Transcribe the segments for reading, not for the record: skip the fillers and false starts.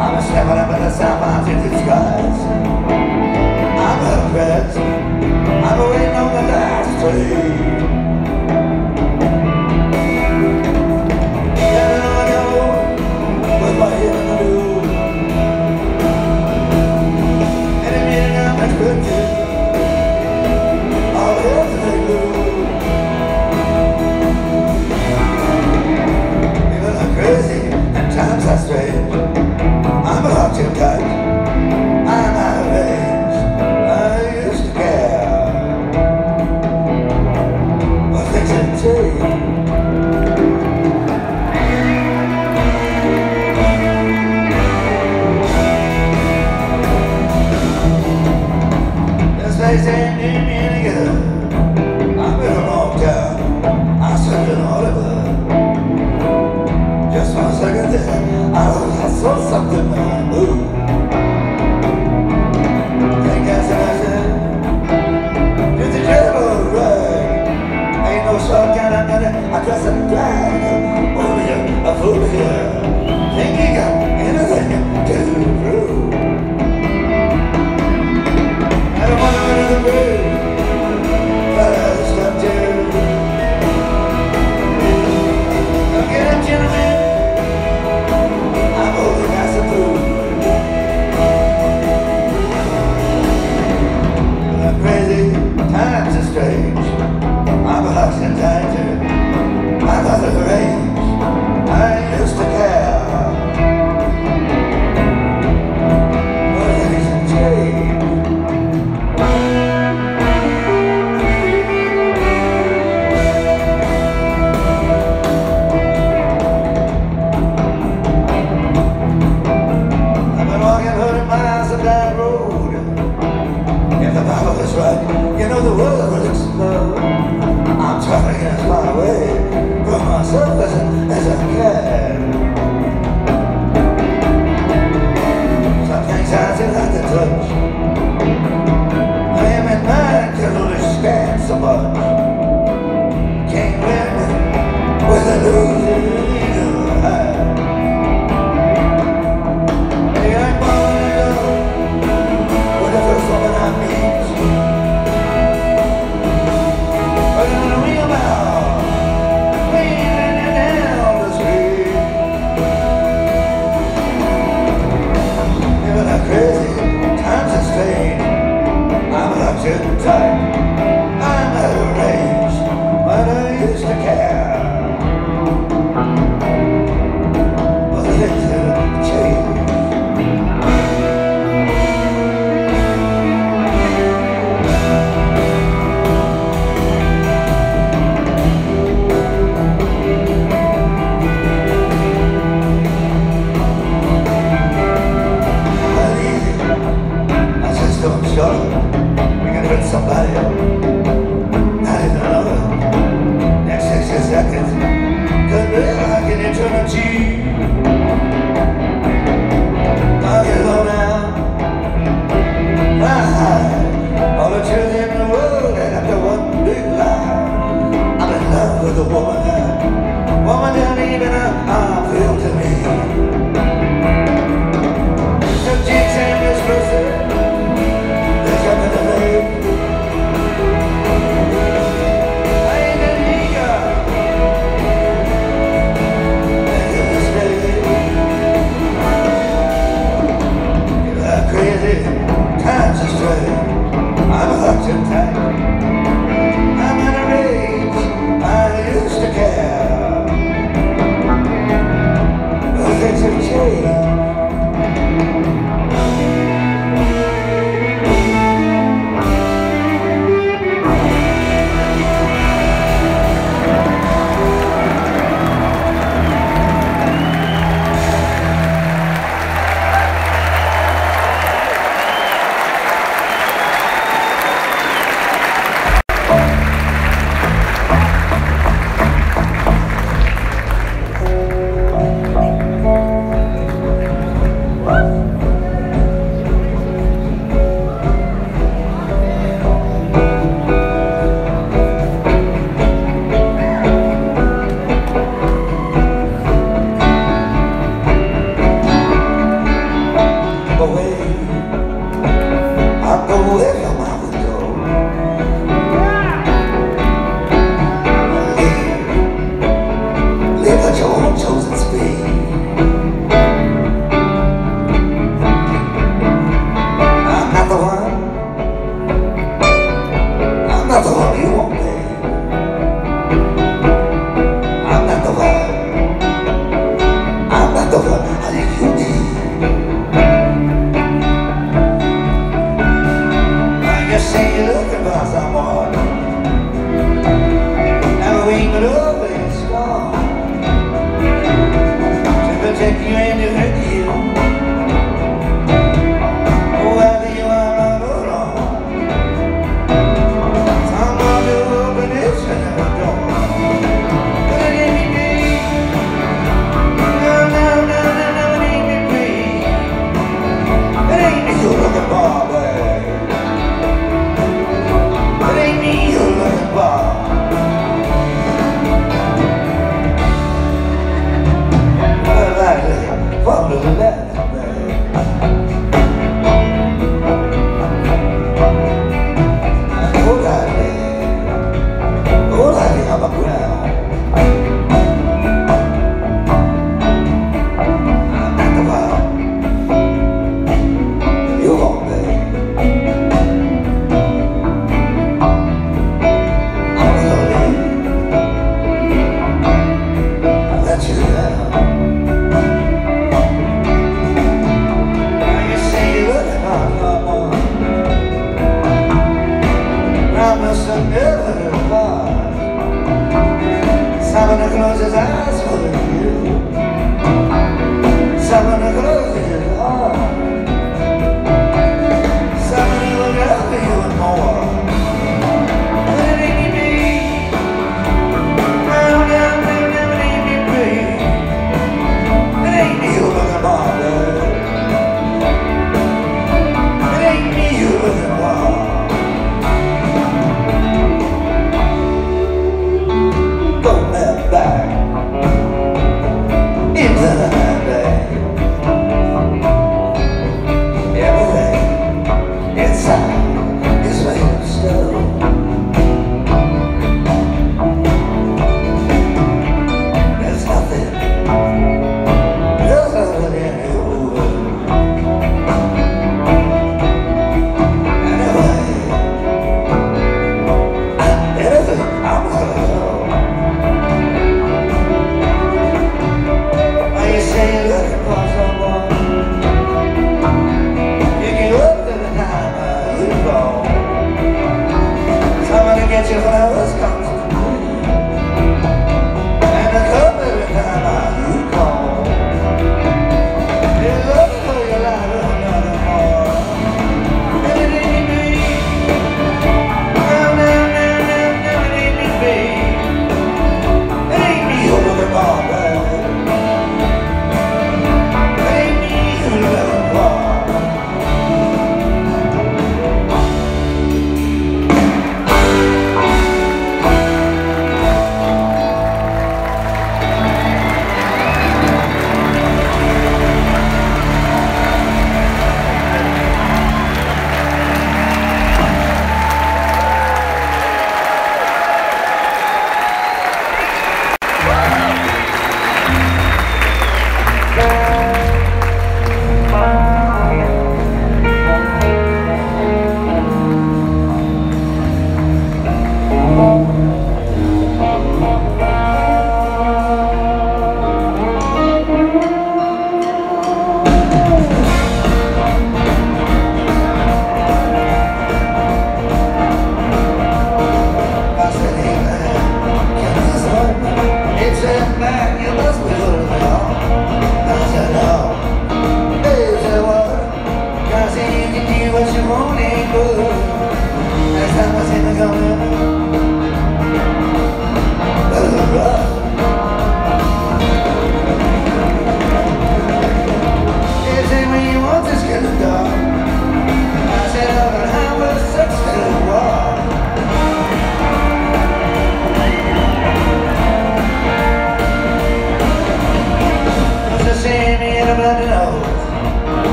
I'm a stepping up in the south into the skies. I'm a press. I'm waiting on the last train. I'm a hot tip cut. I'm out of age. I used to care. Well, things have changed. This place ain't near me any good. I'm in a long town. I slept in Hollywood. Just 1 second there, I saw something move. Think that's what I said. Just a terrible ride. Ain't no shotgun, I'm gonna, I dress and drag. Over here, a fool here. Think you got anything to prove? I don't want to run in the road, but I stopped you. Don't get up, gentlemen. Times are strange. I'm a lost in time too. I'm out of range. I used to care. But things have changed. I've been walking 100 miles up that road. If the Bible is right, you know the world will explode. I'm trying to get my way from myself as I can. Some things I still have to touch. I am in mind can only stand so much. Can't win with a losing hand. Hey, I'm born to go with the first woman I meet. But in a real mouth, leaning down the street.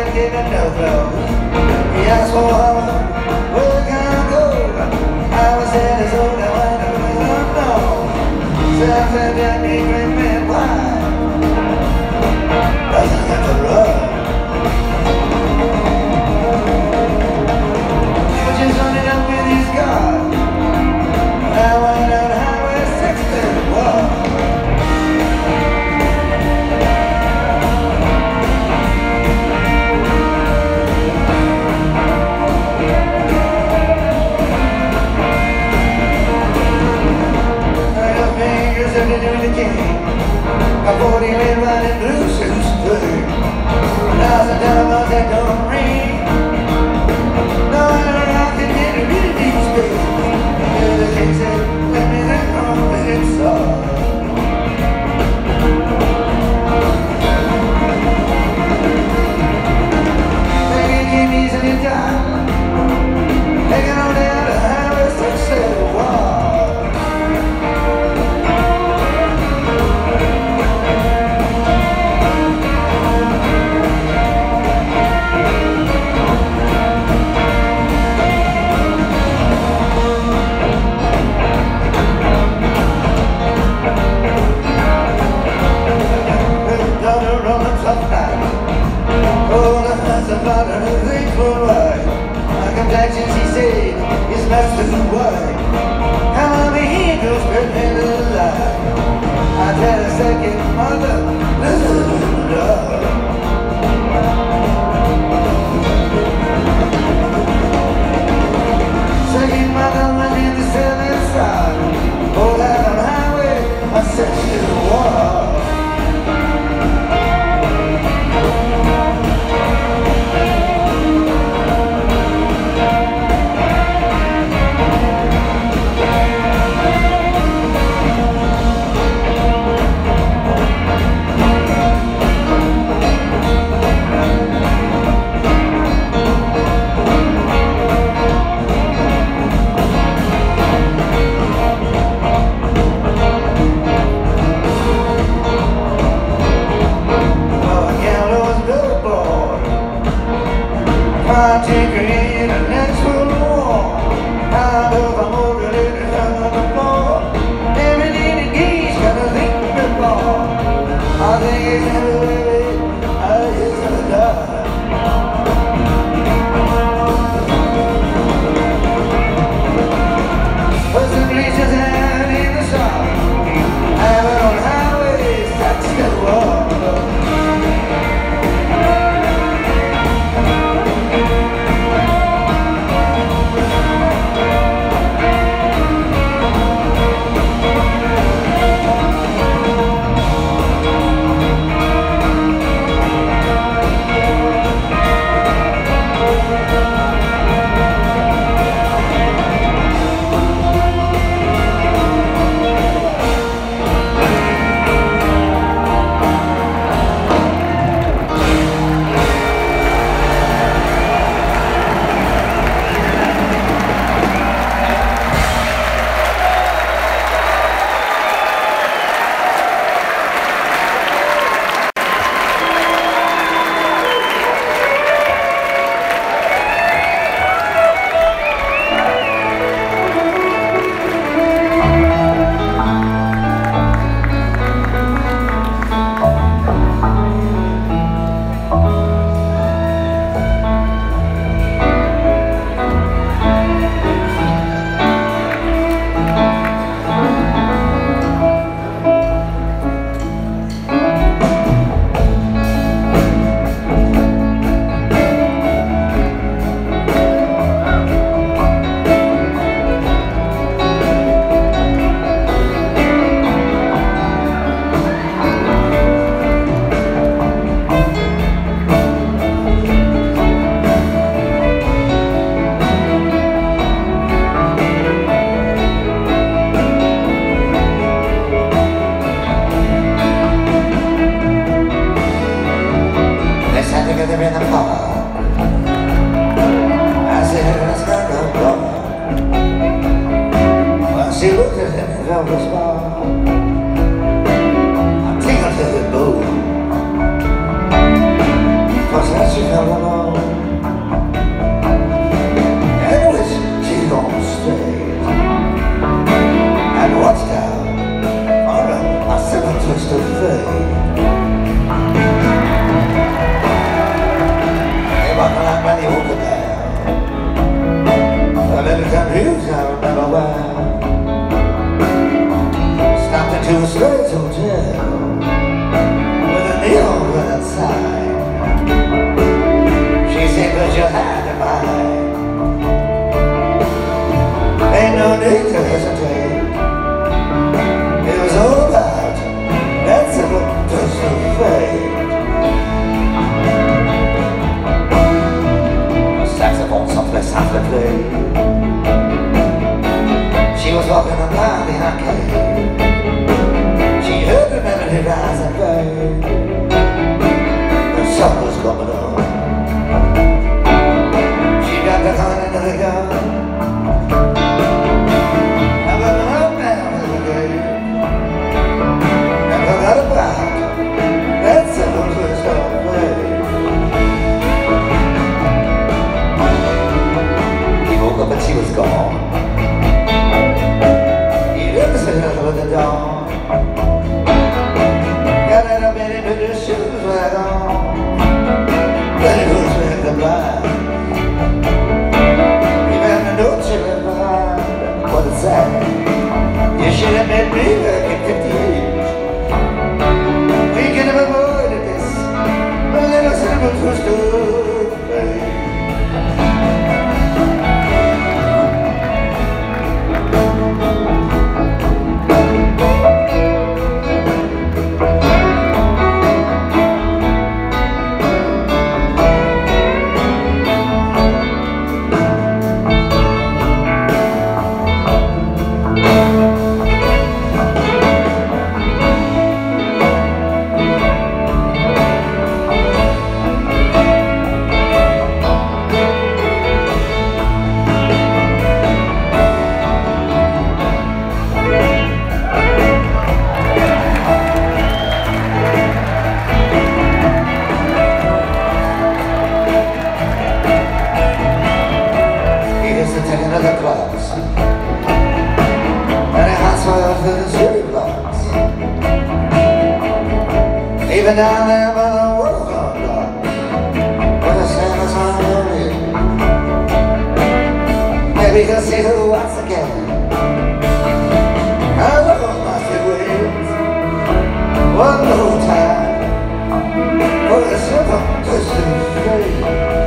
I gave him no clothes. He asked for where can I go? I was there as old and I was unknown. So I said, "Tell me, great man, why doesn't have to run?" He was just running up with his car. I went on Highway 61. A 40 red riding blue suits blue. Now's the diamonds that don't ring. No other rock can get a really deep space. The king said, "Let me that confident song." They can keep easily down. Taking on down the highway 61. He said, his master's white. Come on, here goes spreading the light. I had a second mother, listen to love. Second mother went in the 7th side. Pulled out on the highway, I said she was. I take her in a natural war. I love her more than anything on the floor. Every little geese got a thing before. I think it's never really, I just gonna die. Put some bleachers out in the sun. Have it on highways, that's the war. together in the fall. I said, let's go no more. Well, she looked at him and felt the small. I tingled to the bone. 'Cause then she felt alone. Even down there by the waterfront dock, where the Santa's on the rim. Maybe you'll see who once again. I love my sweet waves. One more time for the simple Christian faith.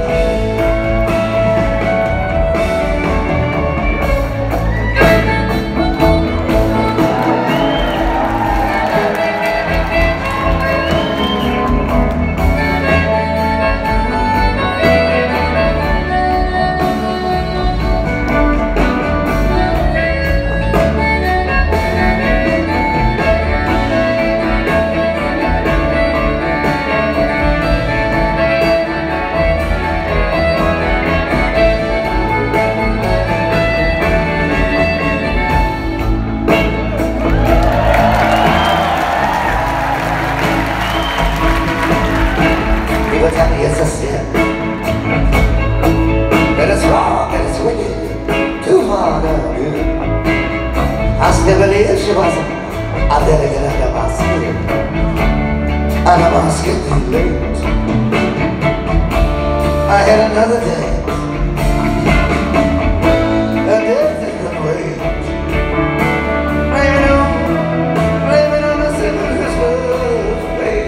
People tell me it's a sin, that it's wrong, that it's wicked, too far down here. I still believe she wasn't. I better get under my skin. Under my skin too late. I had another day, a day that could wait. Blame it on the simple Christmas faith.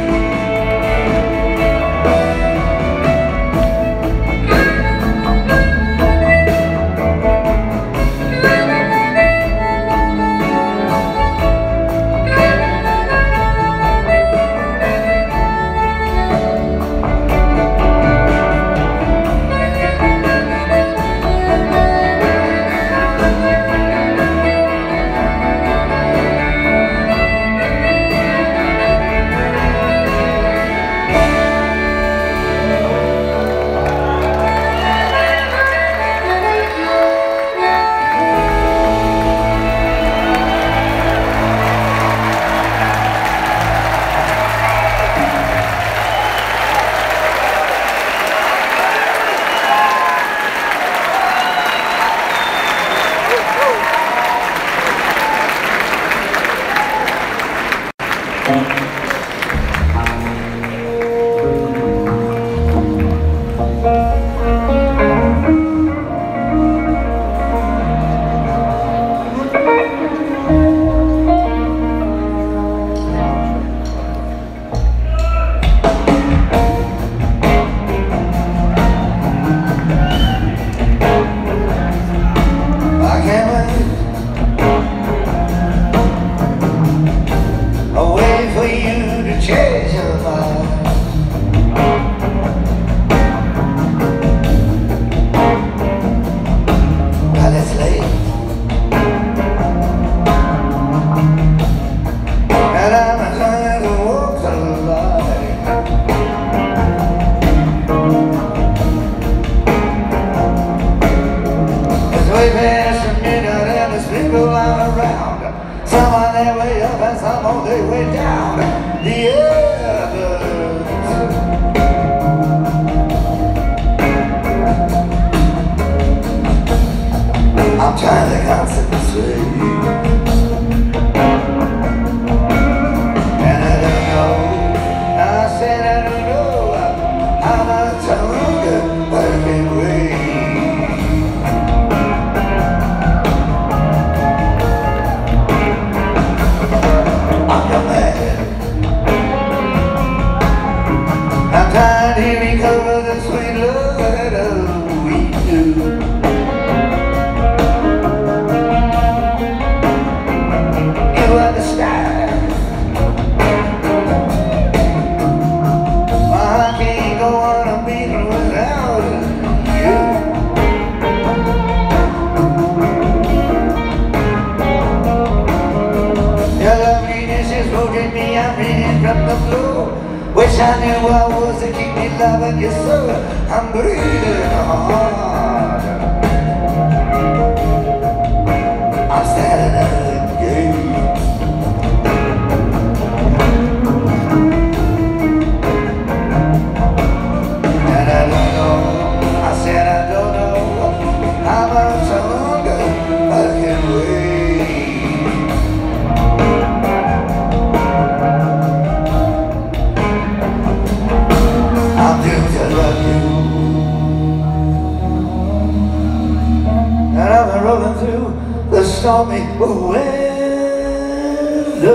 Some on their way up and some on their way down. The others. I'm trying to concentrate, and I don't know. I said I don't know how much longer I can wait. I'm your man. I'm trying to recover the sweet love that we do. You understand? I can't go on a beating without you. Your loveliness is holding me, I'm reading from the floor. Wish I knew I was to keep me loving you so. I'm breathing hard. I'm standing at the gate. And I don't know, I said I don't know how much longer I can wait. stormy weather.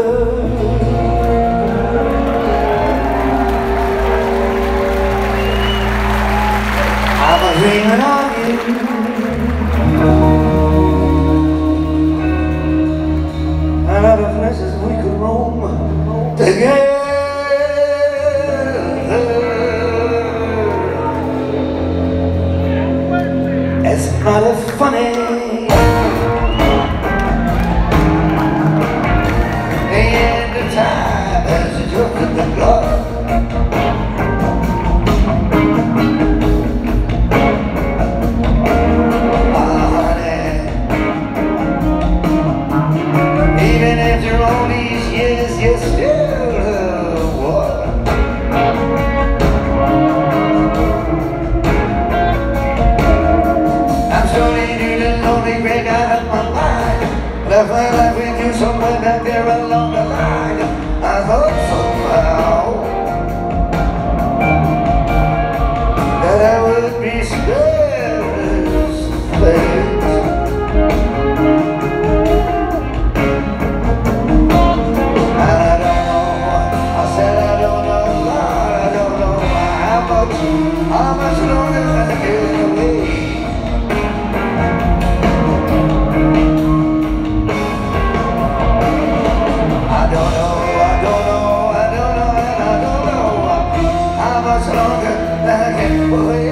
I'm dreaming of you, and other places we could roam together. It's mighty funny, and the time has just been gone. Even after all these years, you're still one. I'm slowly doing the lonely break out of my mind, but I find like we do somewhere back there along the line. I thought somehow that I would be spared this place. How much longer can I get away? I don't know, how much longer can I get away?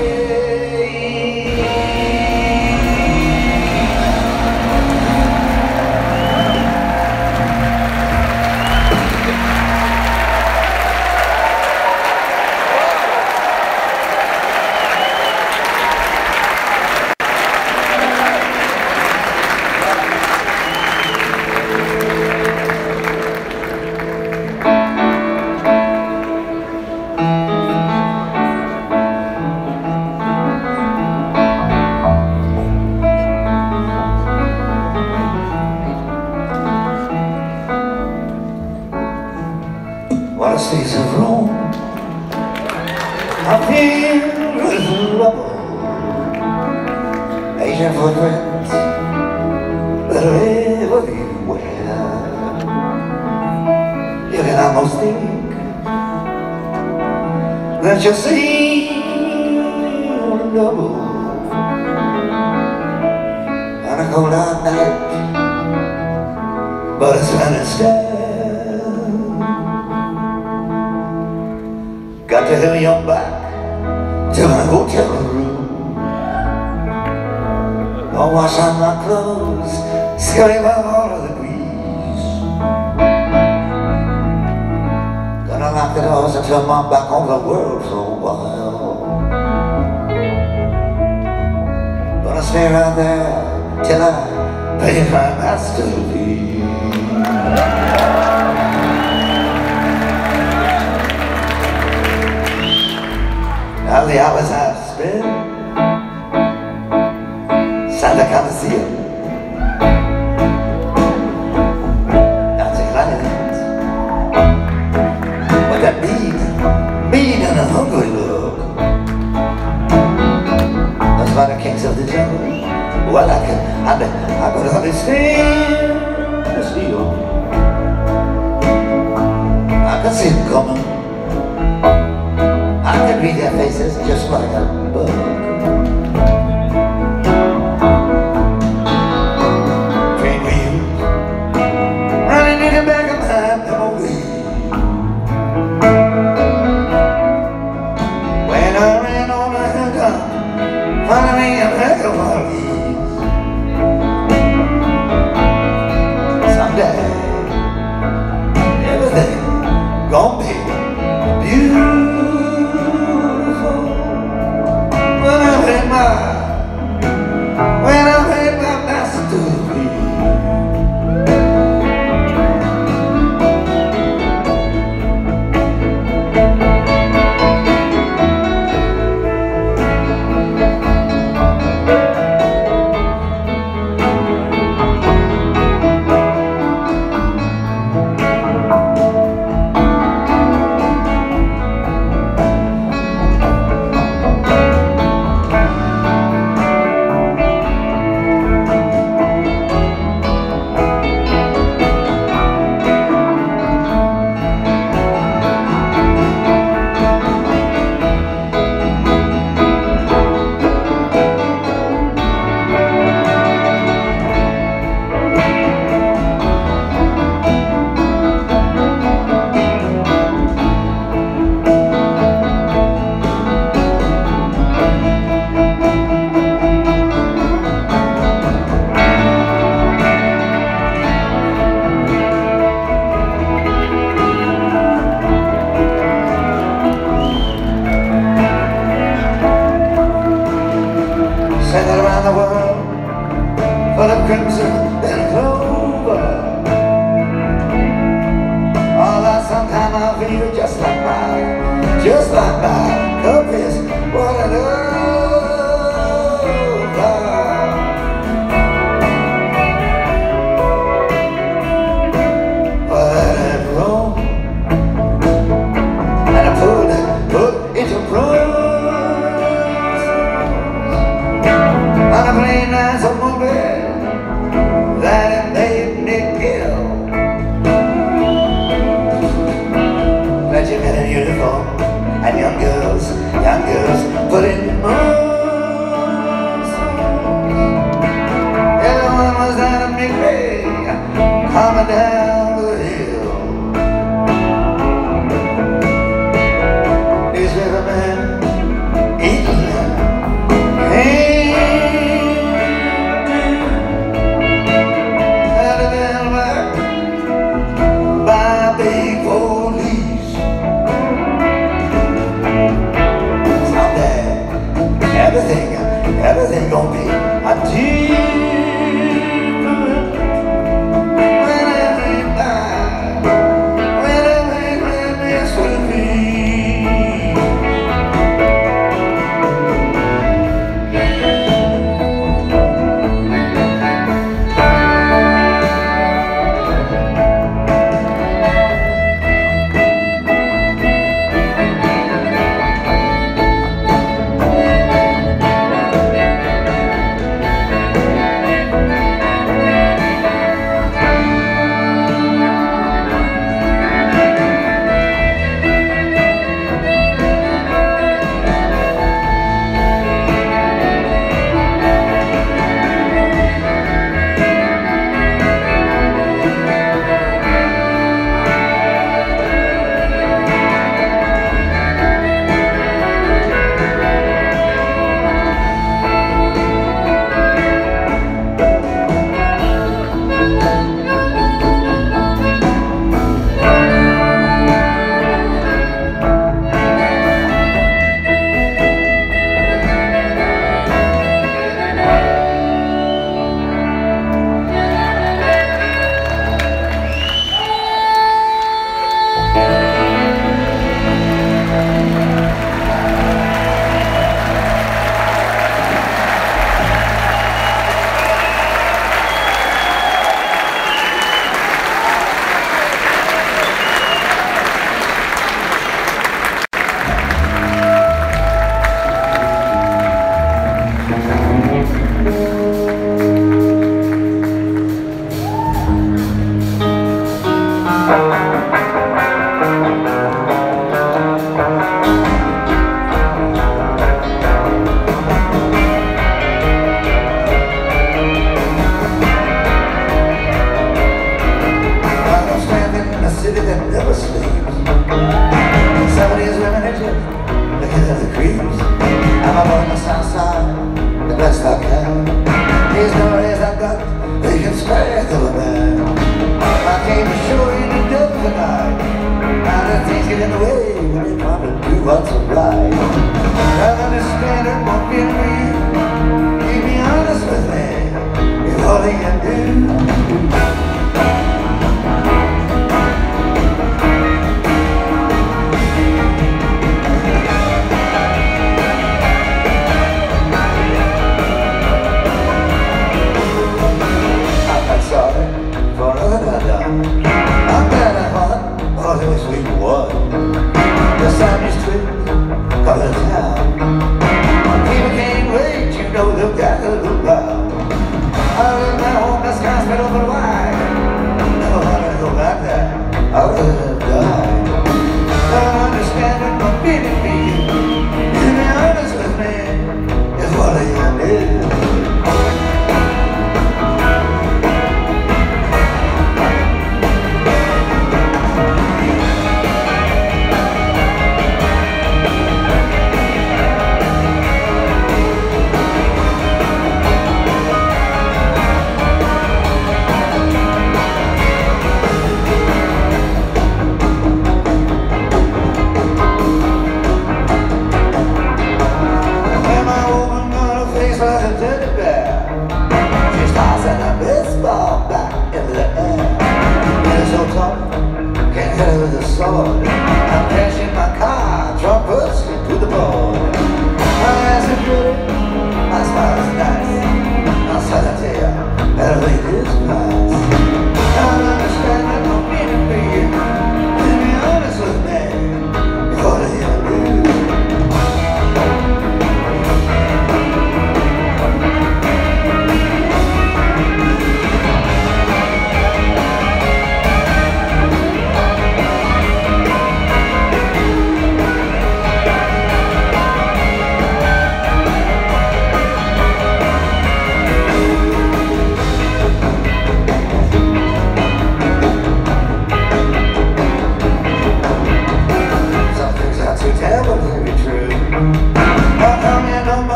What a streets of Rome, I feel with rubble, Asian footprints that are everywhere. You can almost think that you're seeing double on a cold hot night, but it's Wednesday. Got to hurry on back to my hotel room. I'll wash out my clothes, scurry out all of the grease. Gonna lock the doors and turn my back on the world for a while. Gonna stay right there till I pay my master fee. Now the hours I've spent Santa Coliseum, dancing lions with that mean and a hungry look. Those are the kings of the jungle. Well, I could understand the steel. I can see them coming. I can read their faces just like a book. Train wheels running in the back of my memory. When I ran on a hilltop, finally I'm back of all these. Someday, everything gonna be beautiful. find my cup is running over. Well, that wrong, and I put into bronze on a plain nice automobile that it made me kill. But you got a uniform and young girls put in moves. Everyone was down a big bay coming down the hill. These rivermen eating had been whacked by big police. Everything gonna be a different when every mess with me. What's right? I understand it won't be me. Keep me honest with me. It's all you can do. I'm sorry for nothing I've done. I'm glad I fought, all it was we won. The sun is true, cover the town. People can't wait, you know they've got to look round. I live my home, the sky's been open wide. Never wanted to go back there, I would have died. Don't understand it, but beating me. To be honest with me, is what I can do.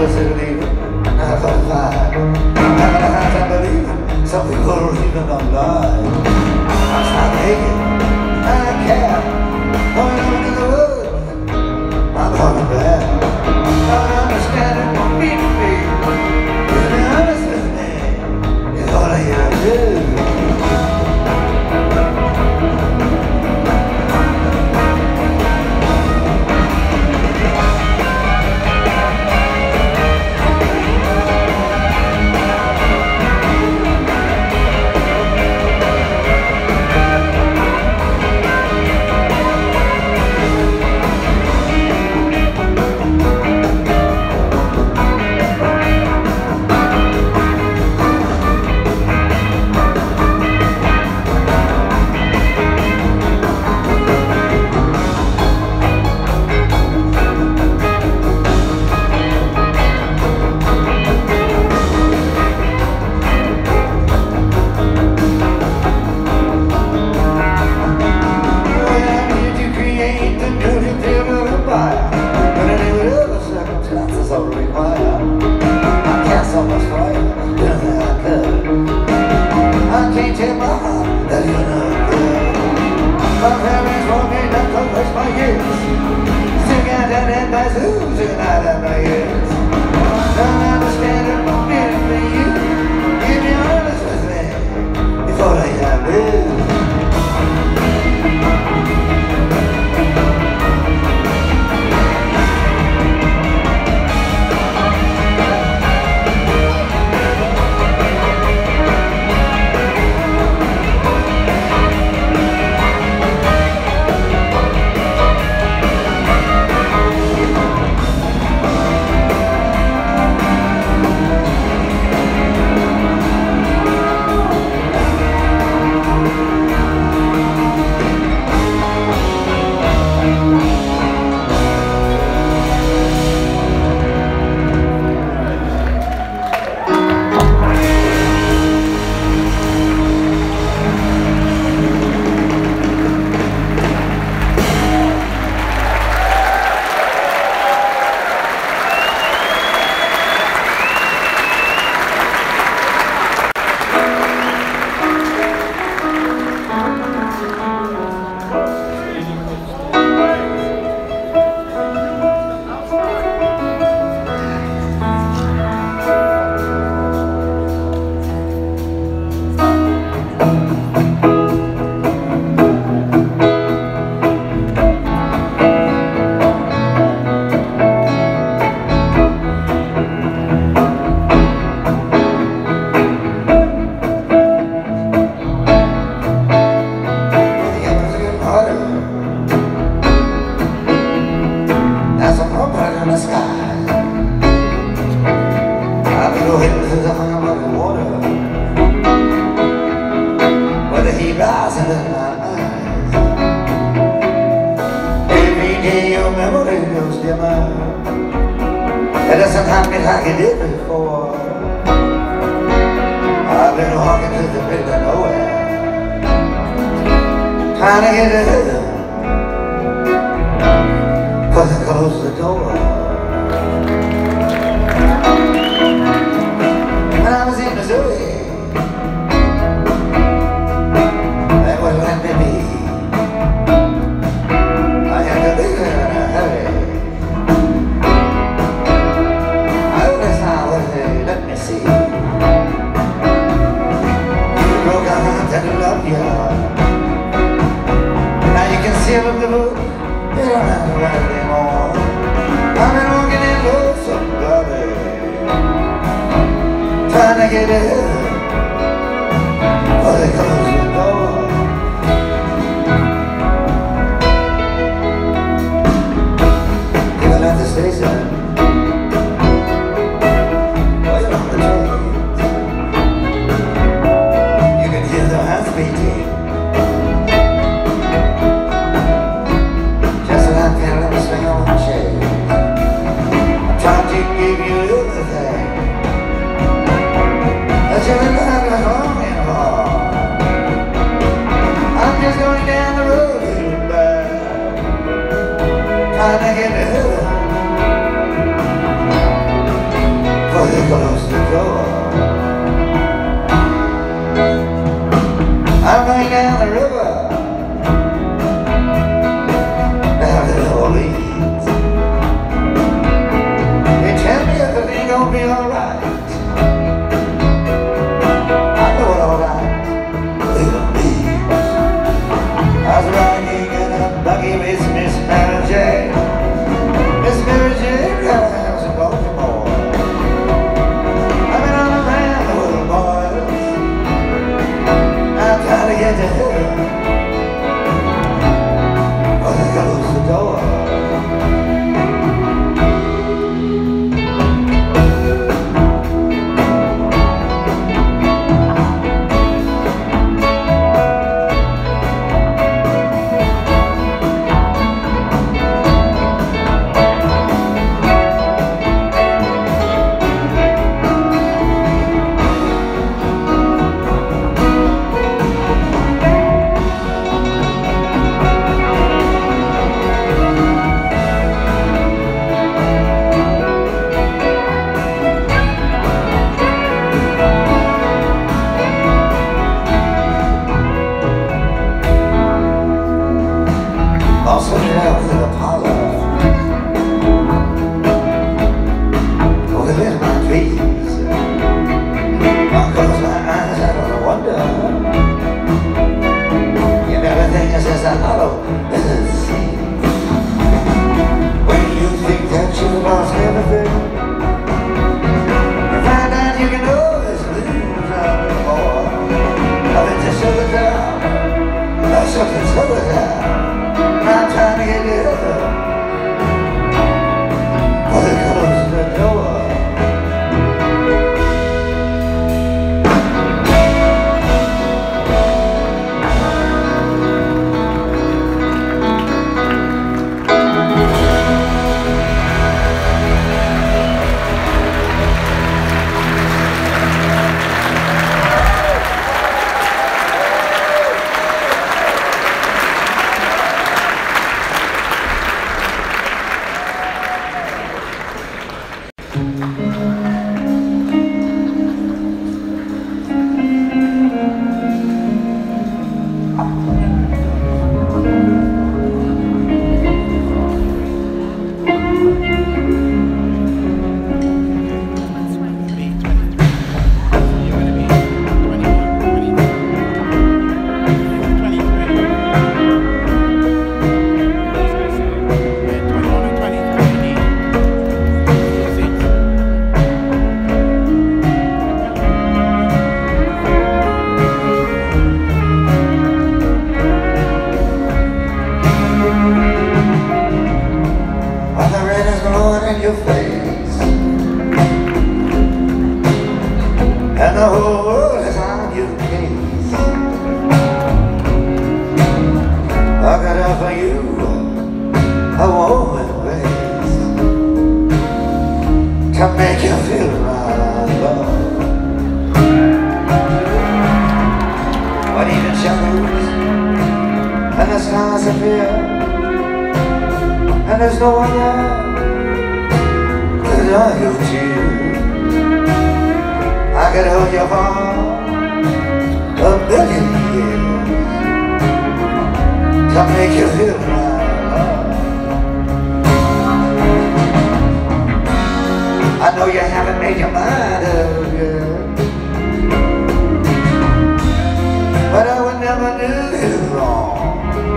closer to leaving, 9:45. I'm having a hard time believing some people are even alive. I'm not making, I don't care. Going on in the woods, I'm coming back. I don't understand it, won't be me. To be honest with me, is all I gotta do. It doesn't happen like it did before. I've been walking to the middle of nowhere, trying to get to heaven, cause I closed the door. When I was in Missouri, that was when they be. I had to leave there in a hurry. Let me see. You broke our heart and love you. Now you can seal up the book. You don't have to write anymore. I've been walking in love, somebody, trying to get in, but they close the door. Even at the station, trying to get to heaven. took it out with a parlor. Oh, they lit my dreams. I close my eyes and I wonder. And everything is just a hollow scene. When you think that you've lost everything, you find out you can always lose a bit more. I've been to shut it down, I shut it down. I'm trying to get it up. Oh, there comes the door. Your face, and the whole world is on your case. I got out for you a warm embrace to make you feel my love. But even shadows and the stars appear, and there's no one there. I hold you, I could hold you for a billion years to make you feel my love. I know you haven't made your mind up yet, but I would never do you wrong.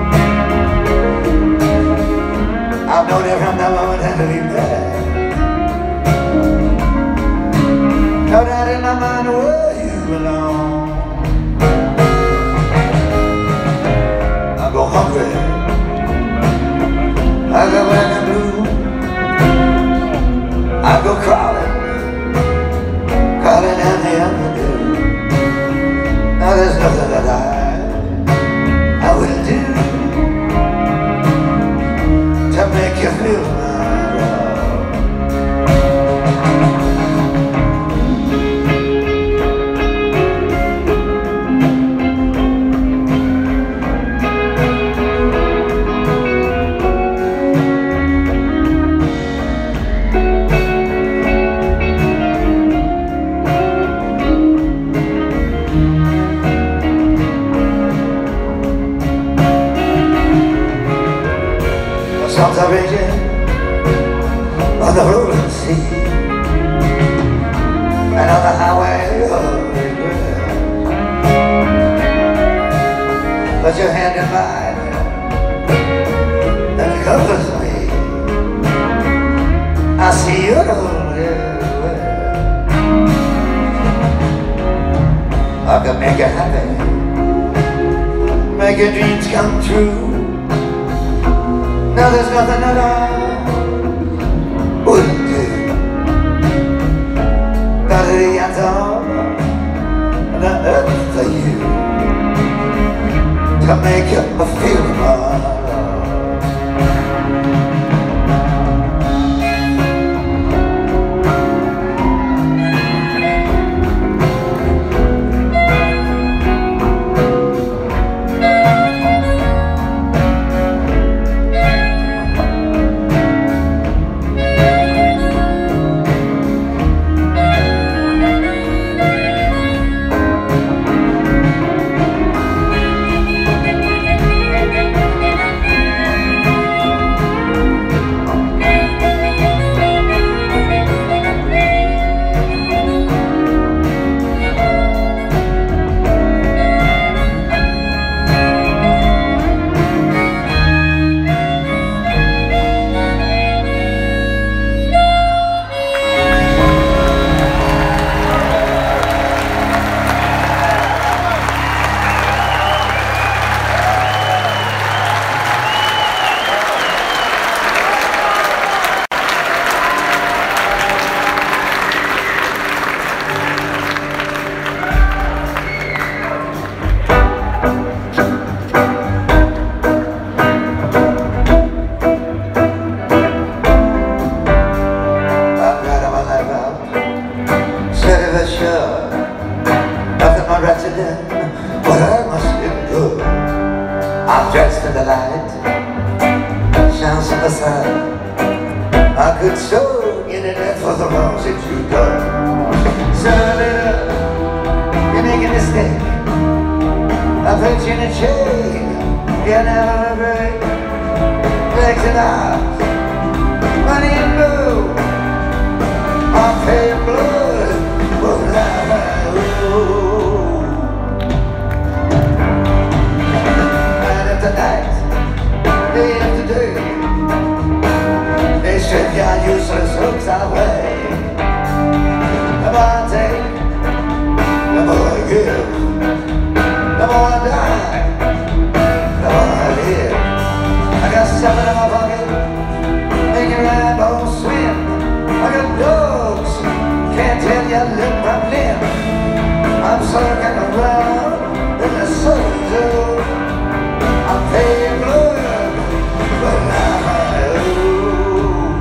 I've known you from the moment that we met. No doubt in my mind where you belong. I go hungry, I go black and blue, I go crawling down the avenue. Now there's nothing that I wouldn't do to make you feel my love. Storms are raging on the rolling sea, and on the highway of regret. Put your hand in mine, and it covers me. I see you everywhere. I can make you happy, make your dreams come true. Now there's nothing that I wouldn't do. Got the anthem and the earth for you to make you feel my love. was on the side. I could show you the net for the wrongs that you done. So little, you make a mistake. I put you in a chain, you never break. Legs and arms, money and blue. I'll pay your blood for life. Night after night, day after day, they strip your useless hooks away. The more I take, the more I give. The more I die, the more I live. I got something in my pocket, making right bones swim. I got dogs, can't tell you limb from limb. I'm circling around in the sun zone. I'm paying blood, but now I owe.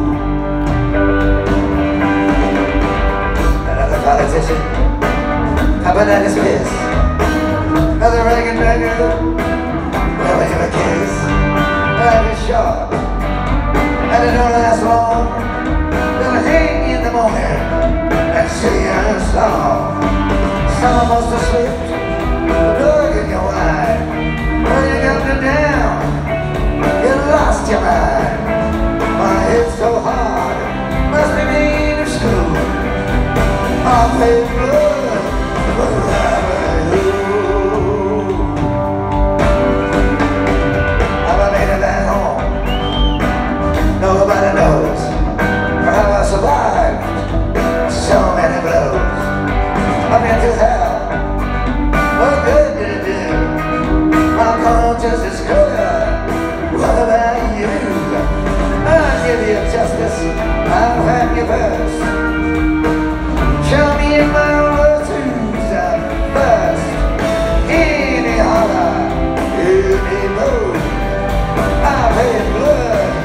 Another politician, coming at his fist. Another Reagan beggar, well, in a case, life is short, and it don't last long. They'll hang you in the morning and sing you a song. Someone must have slipped the dog in your eye. Well, you got me down, you lost your mind. My head's so hard, must be mean of school. I'll pay blood for life. Nobody knows how I survived so many blows. I've been through hell, what good did it do? My conscience is clear, what about you? I'll give you justice, I'll have you first. Show me in my own words who's first. Any holler, any move, I'll pay blood.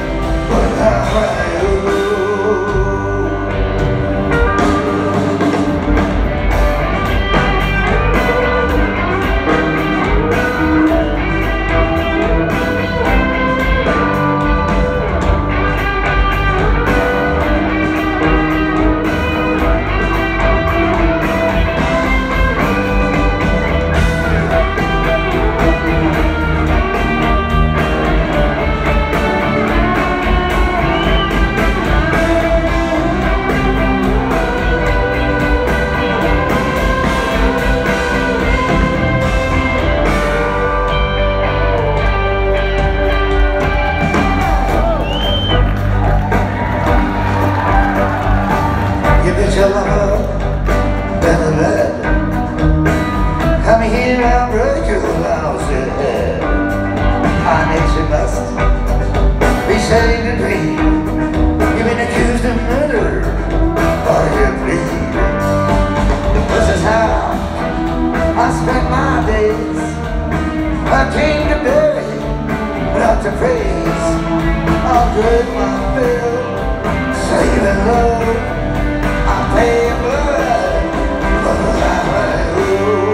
Come here, I'll break your lousy head. Our nation must be saved and free. You've been accused of murder, or you bleed. This is how I spent my days. I came to bury, not to praise. I'll good my fill, save and love. I'm paying blood for the life I owe.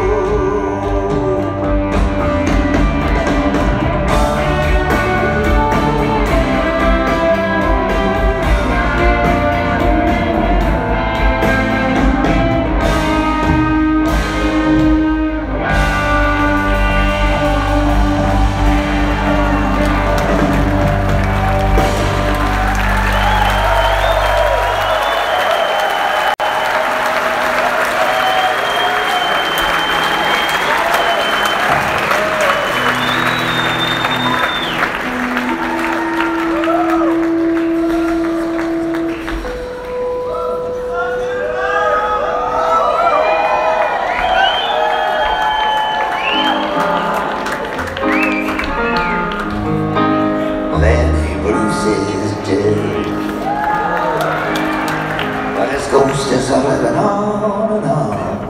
But his ghost is a living on and on.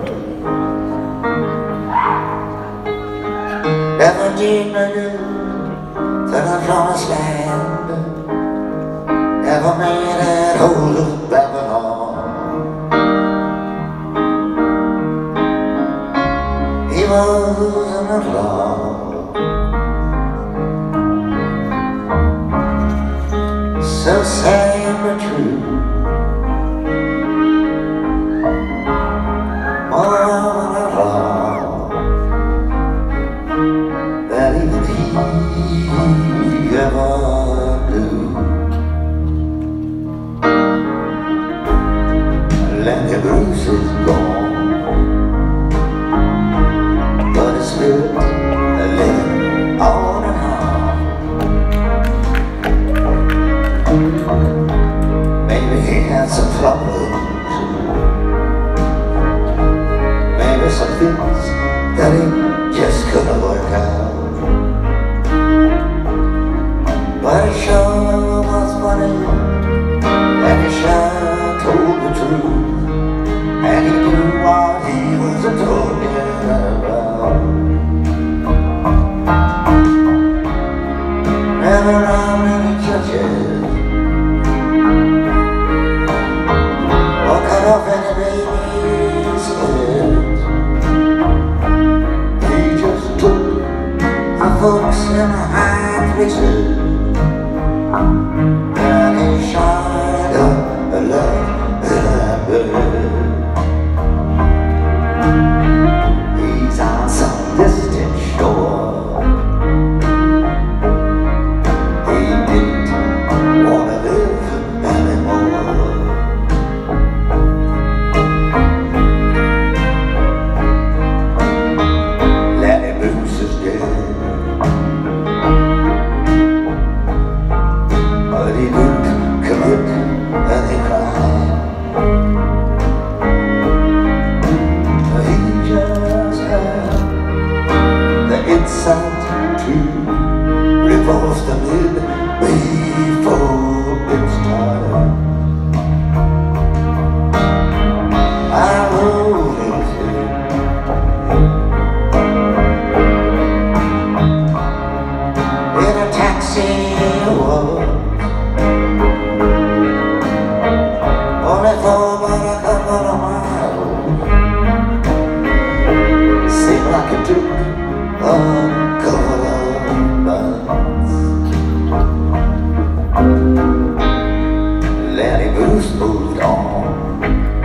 Never did murder for the promised land. Never made that hold of Babylon. He was an outlaw. so sad but true. More than all that even he ever knew. Lenny Bruce is gone, but his spirit living on and on. Maybe he had some problems, maybe some things that he just couldn't work out. But it sure was funny, and he sure told the truth, and he knew what he was talking about. Never around any churches, or cut off any baby's head. He just took the folks in high places, and he shined up a light that burned. He's on some distant shore. He didn't want to live anymore. Lenny Bruce is dead, but he didn't commit any crime. He just had the insight to reverse the mid before it's time. I rode with him in a taxi only for about a couple of miles. Seemed like it took a couple of months. Lenny Bruce moved on,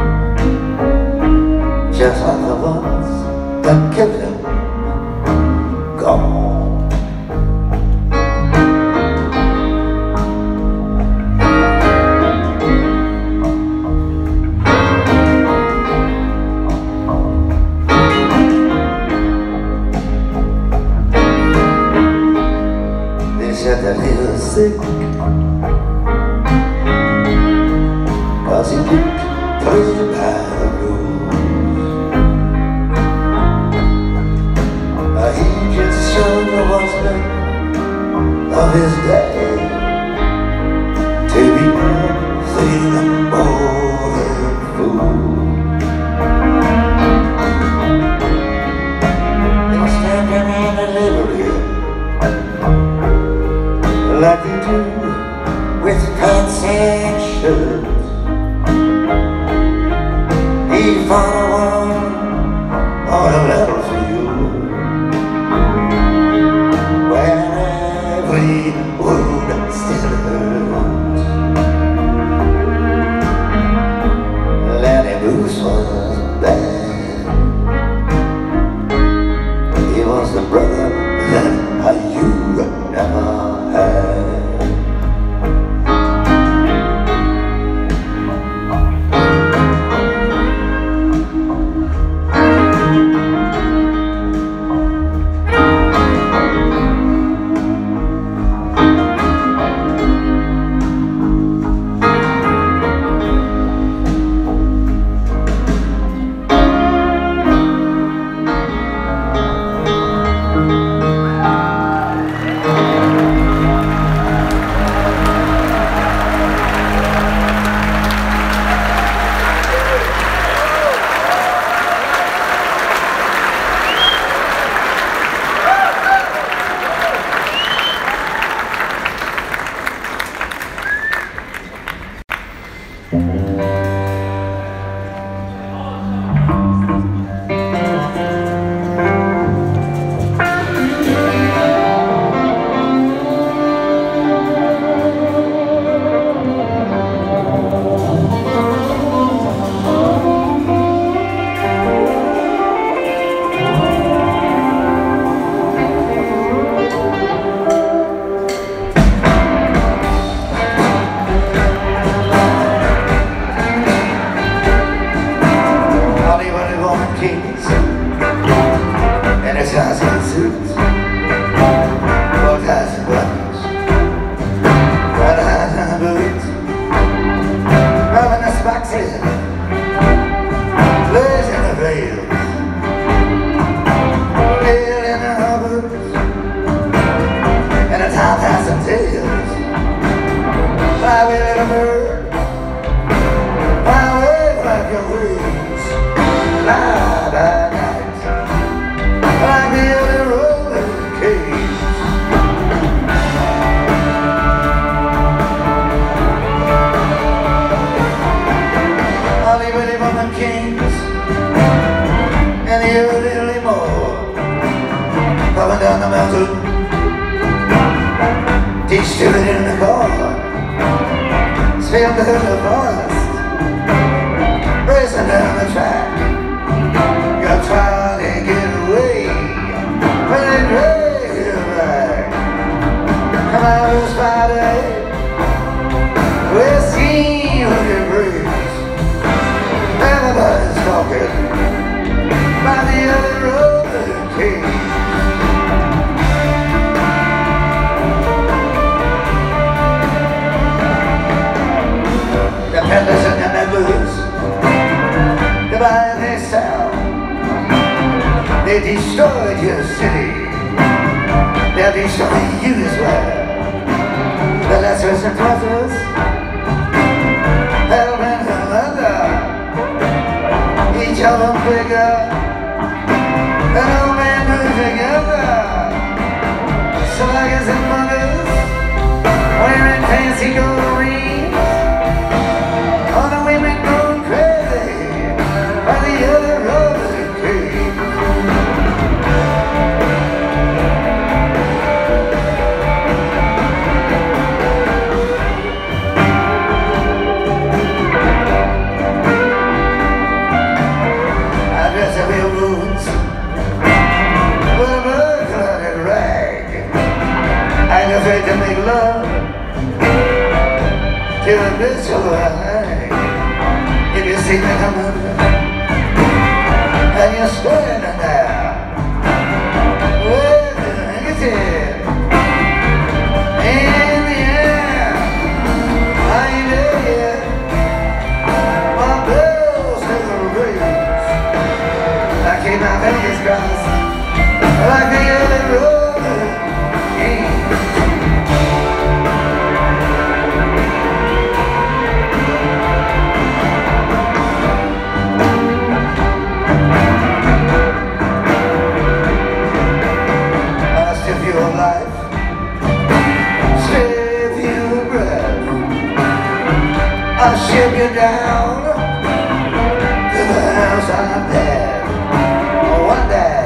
just like the ones that killed him, gone. They said that he was sick, 'cause he didn't play by the rules. He just showed the husband of his day to be nothing more than fool. They stand him in a livery like they do with pants and shirts. He fought a war on a battlefield where every wound still hurts. Lenny Bruce was bad. He was the brother that you never had. sailed through the forest, racing down the track. You're trying to get away, but they drag you back. Come out, Friday, we'll see what it brings. Everybody's talking about the other road king. The peddlers and the meddlers, they buy and they sell. They destroyed your city, they'll destroy you as well. The lessers and brothers, helping another, each of them bigger, and all men move together. Sluggers and muggers, wearing fancy gold rings, all the women going crazy by the other roller king. Afraid to make love till a bitch alive. If you see me coming and you're standing there with your handkerchief in the air, I ain't there yet. My bells still rings. I keep my fingers crossed like the other road king. I'll ship you down to the house I'm there. One day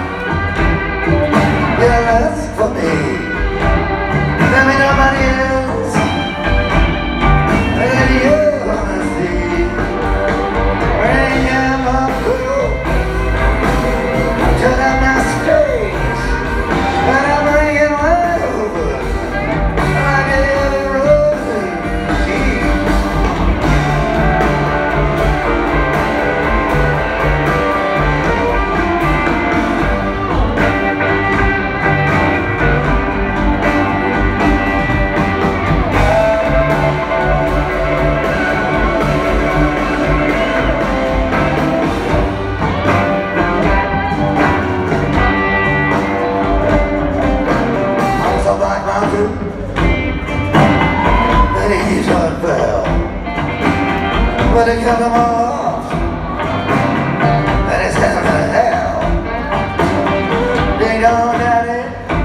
you'll ask for me. There be nobody else that you're gonna see. Bring him up quick, turn up my space, and I'm bringing right over like the other road king. But they cut them all off, and it's heaven to hell. Ding dong, daddy,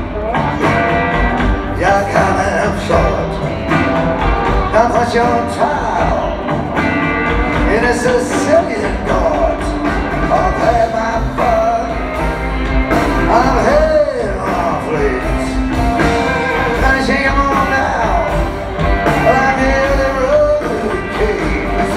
you're coming up short. Don't put your child in a Sicilian court. I've had my fun, I've had my fleas. Gonna shake them all down like the other road kings.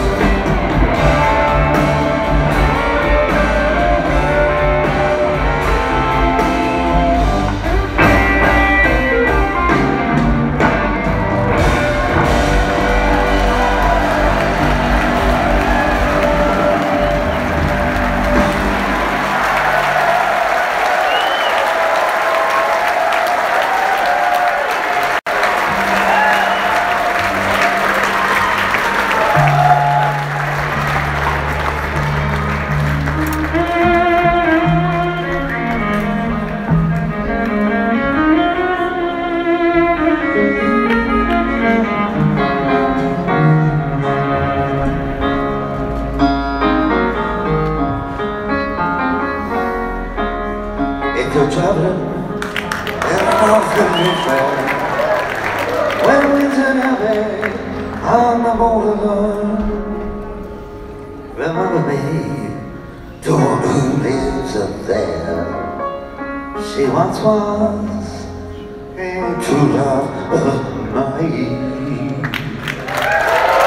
If you're traveling in the North Country Fair, when winter heavy on the borderline, remember me to one who lives up there. She once was a true love of mine.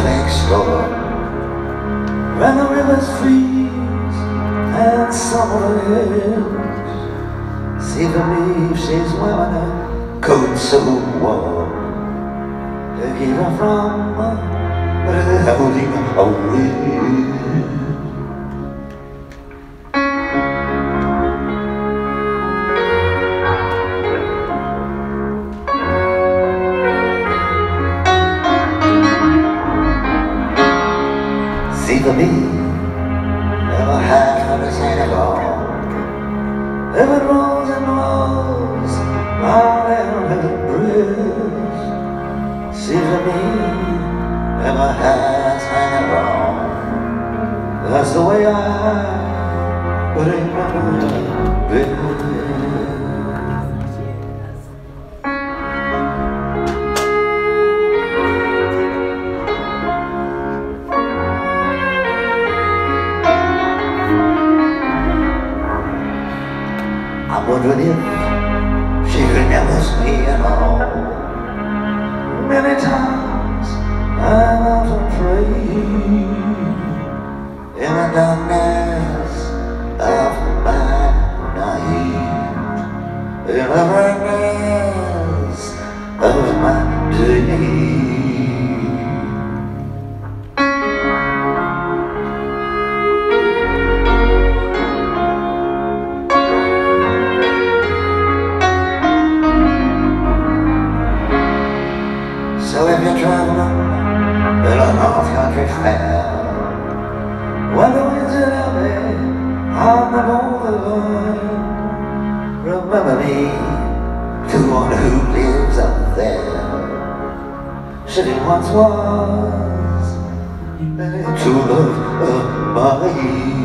next door. When the rivers freeze and summer ends, see the leaves she's wearing a coat so warm to keep her from holding away. See for me, never had a sign at all. If it rolls and rolls, I'll have it bridge. See for me, never had a sign at all. That's the way I remember it. I'm wondering if she remembers me at all. Many times I'm often praying in the darkness of my night, in the brightness of my day. So if you're traveling in a North Country fair, when the winds are heavy on the borderline, remember me to one who lives up there. She once was a true love of mine.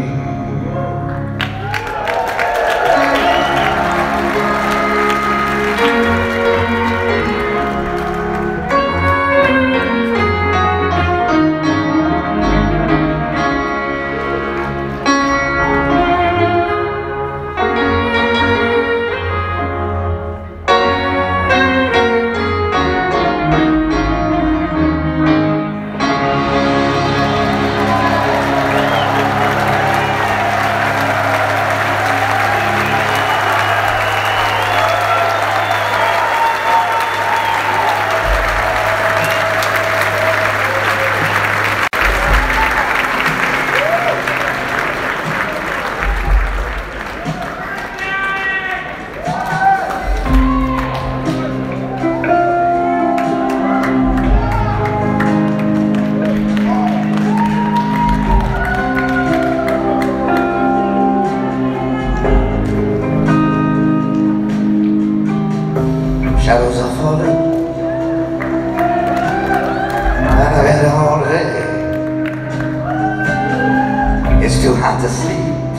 Shadows are falling, and I've had a holiday. It's too hot to sleep,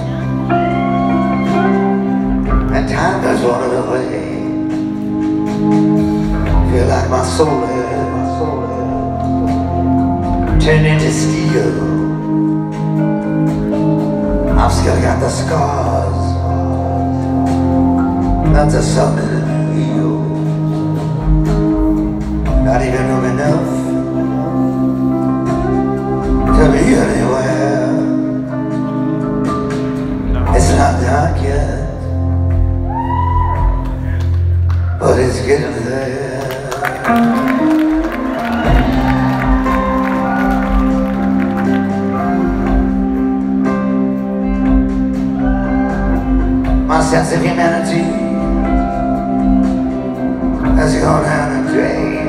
and time does run away. Feel like my soul is turned into steel. I've still got the scars that the sun healed. Not even long enough to be anywhere. It's not dark yet, but it's getting there. My sense of humanity has gone down the drain.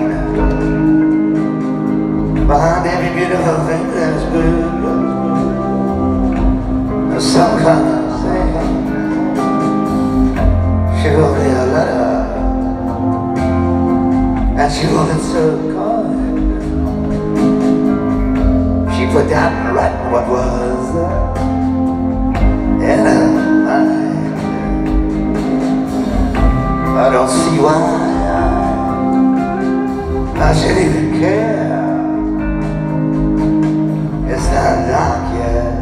Behind every beautiful thing there's blue. There's some kind of thing. She wrote me a letter, and she wrote it so kind. She put down right what was in her mind. I don't see why I should even care. It's not dark yet,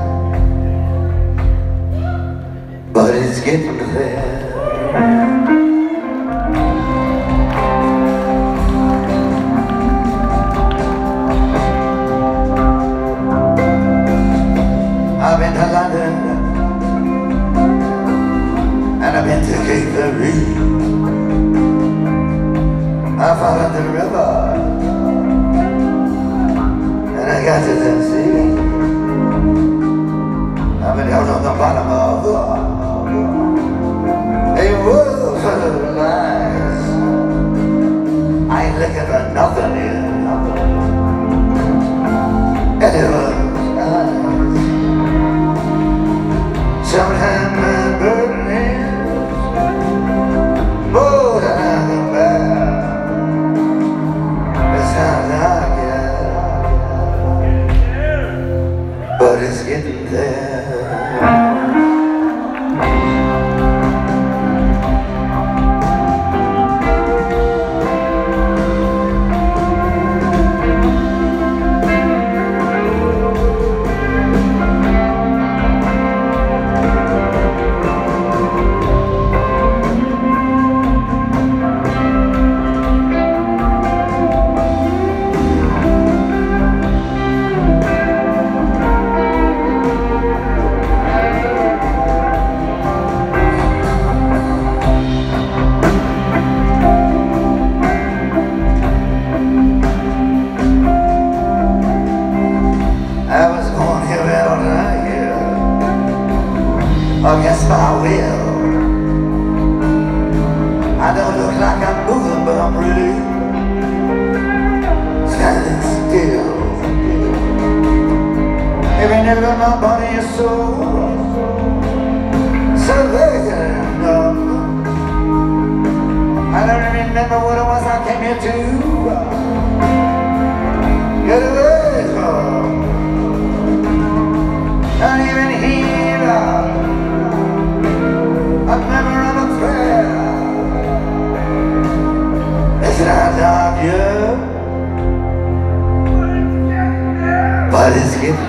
but it's getting there. got to Tennessee. I've been down on the bottom of a world full of lies. I ain't looking for nothing here. Anyone's eyes. Sometimes my burden is more than I can bear. It's not like but it's getting there. Against my will. I don't look like I'm moving, but I'm really standing still. Every nerve in my body is so vacant. I don't remember what it was I came here to get away from. Not even here. I've never run a prayer. It's not dark yet, but it's getting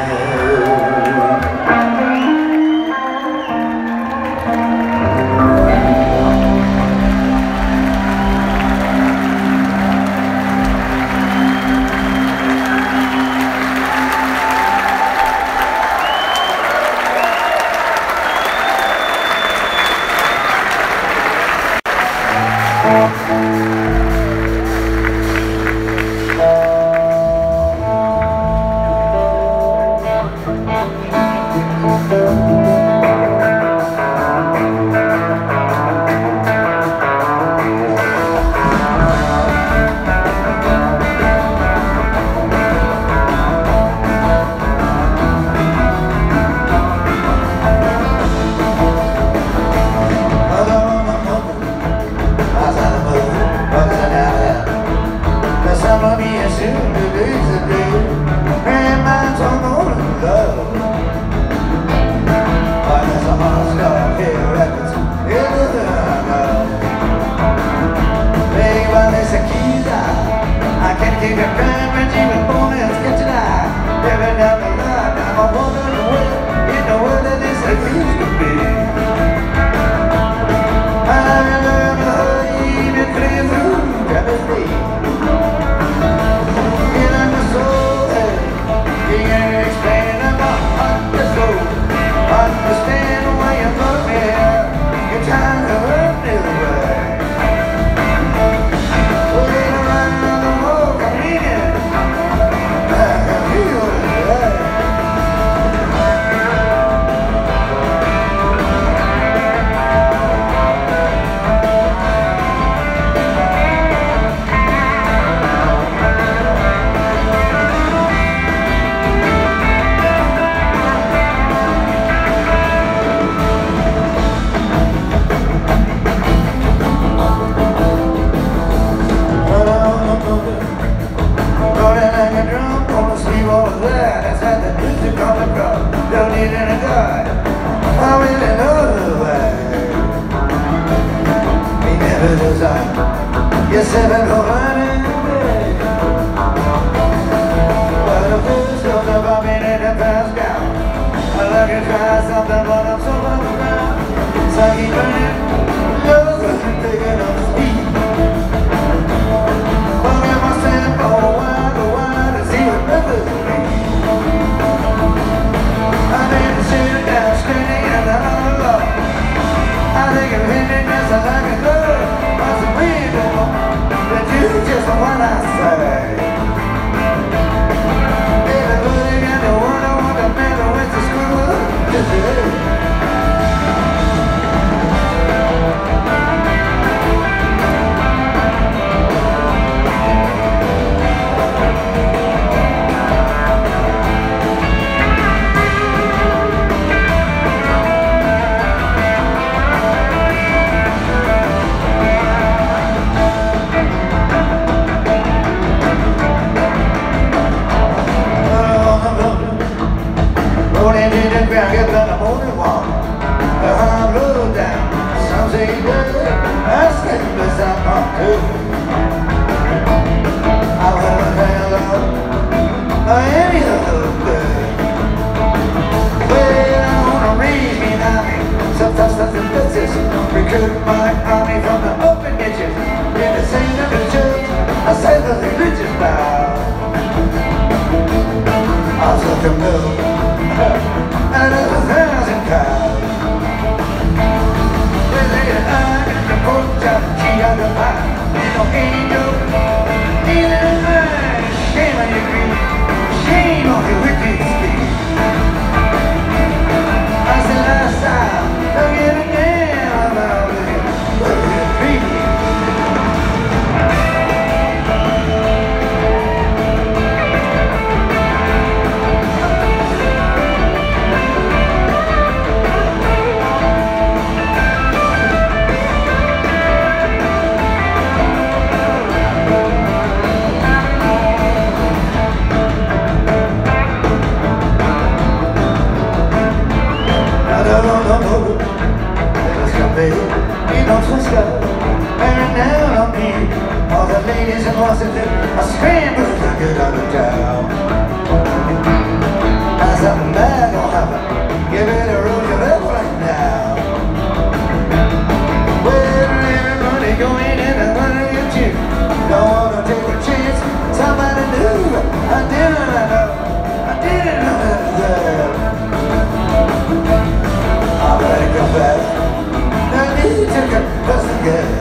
Yes, I've been running away. But the first of the bombing in the past down. I like to try something, but I'm so underground. So I keep burning, love and taking up speed. Fucking myself for a while to see what members me. I've been sitting down, standing in the hollow. I think I'm hitting this, I like it good. What's the reason that you can't get on the morning walk. The hard road down, some say good. I sleep but I'm not good. I wouldn't hell up or any other good. Well, I wanna raise me an army, sometimes nothing but this. Recruit my army from the open ditches. In the same of the church, I say the religious vow. I'll take a milk and a 1,000 cows. They lay an eye in the pork chop, key on the pie. You know, angel, neither am I. Shame on your greed, shame on your wicked speed. I said last time, don't give a damn about it. What you treat. All the ladies in Washington are scrambling to get out of town. Now something bad gonna happen. Give it a roll your left right now. Well, everybody going in and running at you. Don't wanna take a chance. Somebody knew I didn't know. I didn't know that. I better go back. I need to confess again.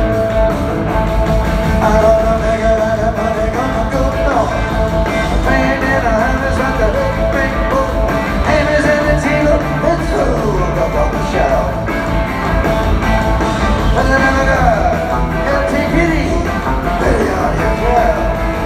I don't know, nigga, that money gonna go north. Playing in a harness like a big, big boat. Hammers in the table, it's full up on the shelf. But I never got, gotta take it easy, pity on yourself.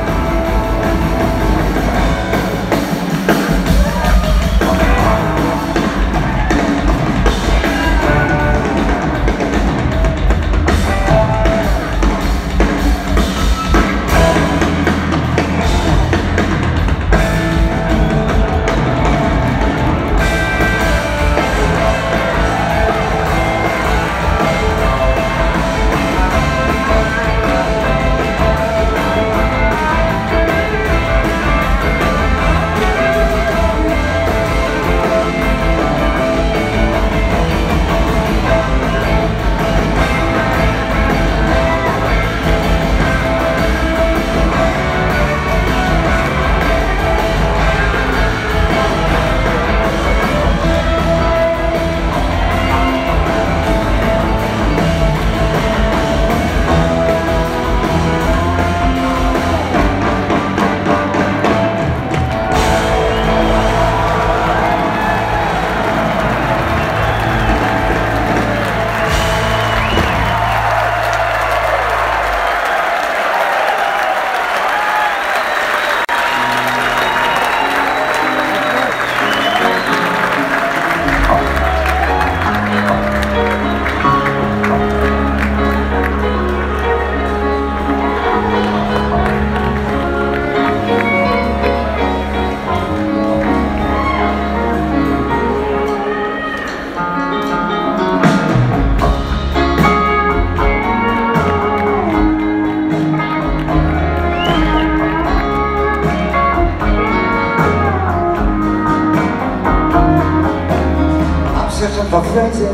Searching for phrases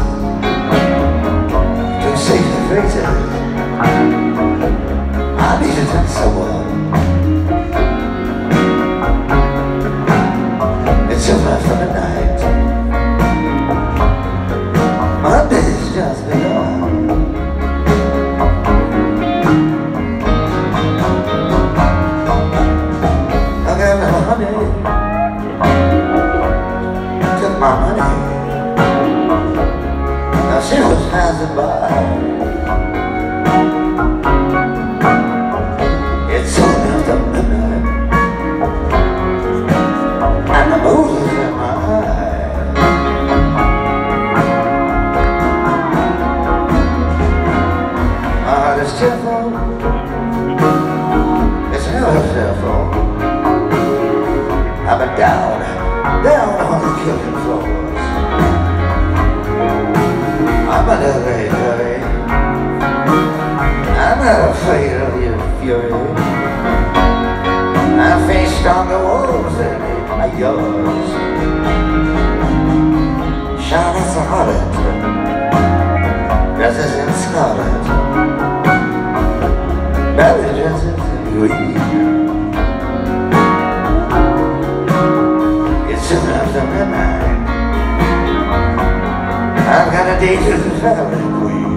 to say the phrases I need to tell someone. It's over for the night. My day's just begun. I got no honey, took my money. She was passing by. It's soon after midnight, and the moon is in my eye. My heart is tearful. It's never tearful. I've been down down on the kitchen floors. I'm a little hurry. I'm not afraid of your fury. I face stronger wolves than are yours. Charlotte's a harlot, dresses in scarlet, belly dresses in green. It's soon after midnight. I've got a date with the traveling queen.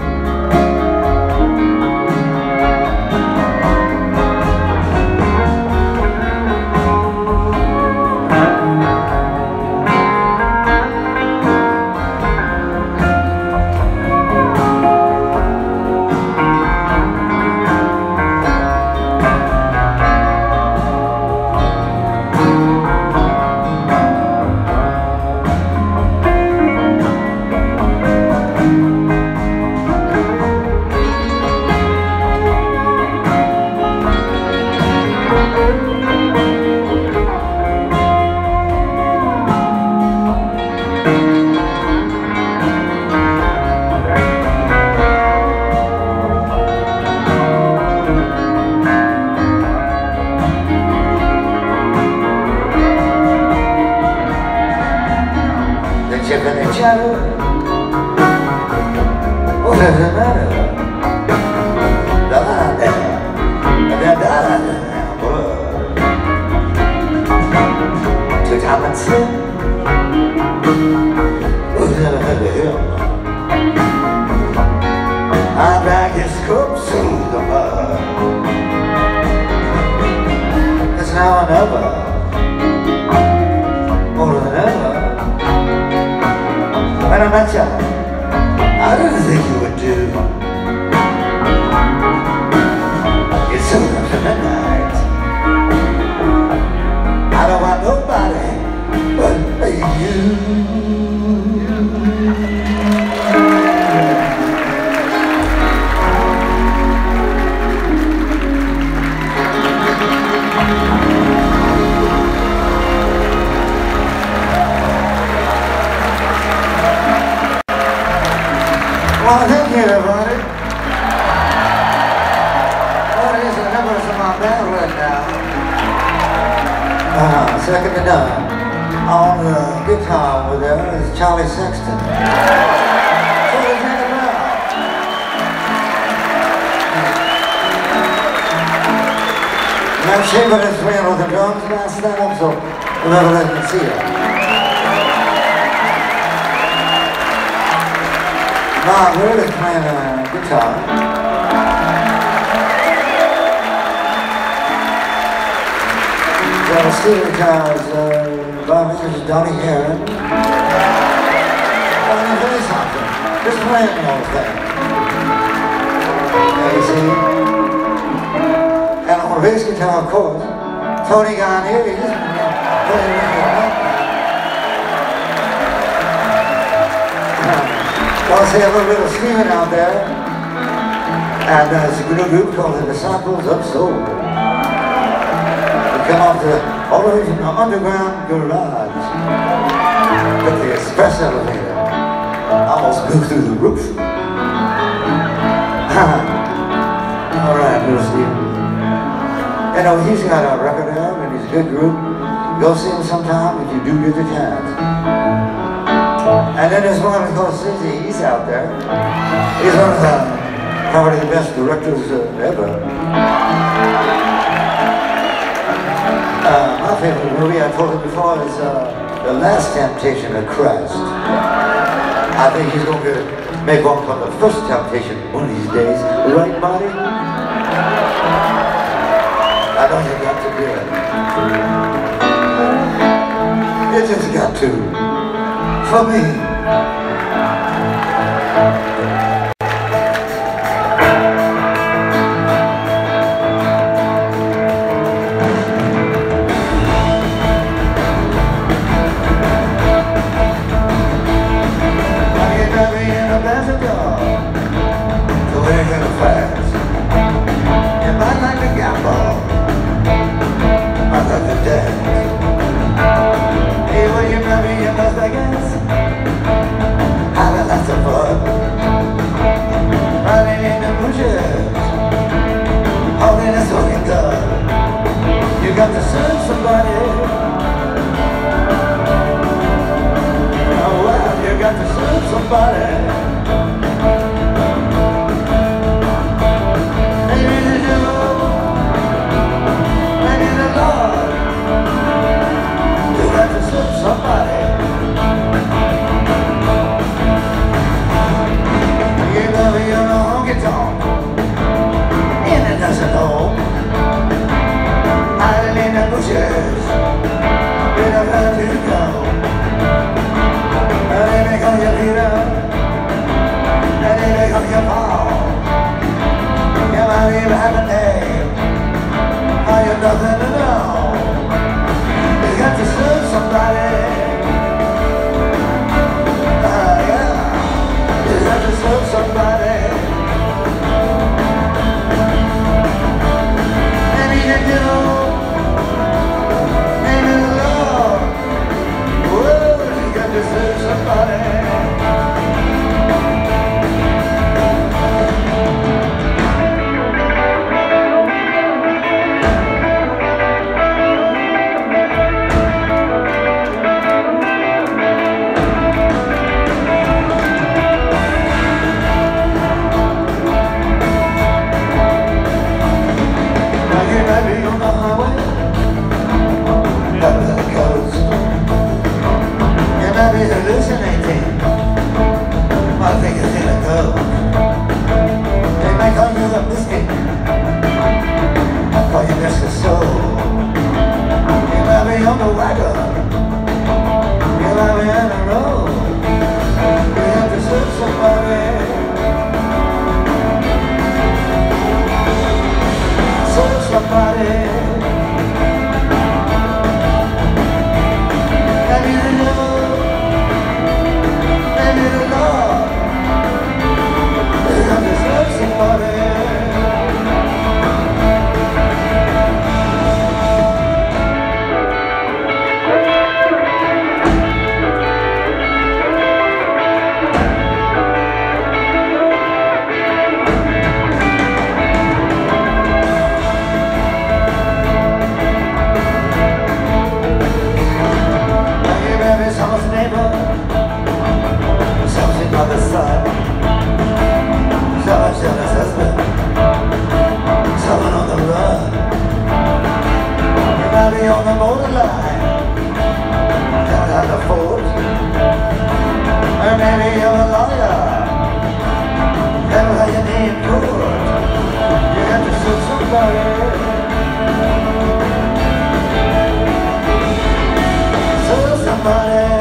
What does it matter? To time and sin, who's never heard of him? I drag his corpse through the mud. It's now or never, more than ever. When I met you, I didn't think you would do. It's soon after midnight. I don't want nobody but you. Well, thank you, everybody. Well, it is the numbers of my band right now. Second to none. On the guitar over there is Charlie Sexton. So let's hang it out. Matt Shaver is playing with the drums now, stand up so we'll never let me see it. Mark Wood is playing guitar. The steel guitars, is Donnie Heron. Donnie play something. Just playing the whole thing. Yeah, you see? And on bass guitar, of course, Tony Garnier, he's playing well, see a little bit of Stephen out there, and it's a little group called the Disciples of Soul. We come off all the way from the underground garage with the express elevator. Almost go through the roof. All right, little Stephen. You know, he's got a record out, and he's a good group. Go see him sometime if you do get the chance. And then there's one called Susie, he's out there. He's one of the, probably the best directors ever. My favorite movie, I told you before, is The Last Temptation of Christ. I think he's going to make one called The First Temptation one of these days. Right, buddy? I know you got to do it. You just got to. For me. I like to dance. serve somebody. Oh well, you got to serve somebody. Maybe the devil, maybe the Lord. You got to serve somebody. You know you're no honky-tonk in a nursing home, hiding in the bushes, you don't have to go. And they may call you Peter, and they may call you Paul. You might even have a name, or you're nothing at all. You got to serve somebody. Yeah, you got to serve somebody. Maybe the devil, maybe the Lord. Whoa, you got to serve somebody. Maybe on the highway, up to the coast. You may be hallucinating, I think it's in a ghost. They may call you the biscuit, or you miss the soul. You may be on the wagon, you may be on the road. You have to serve somebody. Serve somebody. Maybe the devil, maybe the Lord. You have to serve somebody. Someone's neighbor, someone's mother's son, someone's jealous husband, someone on the run. You might be on the borderline, can't have the force. Or maybe you're a lawyer, never had your name court. You have to serve somebody. Serve somebody.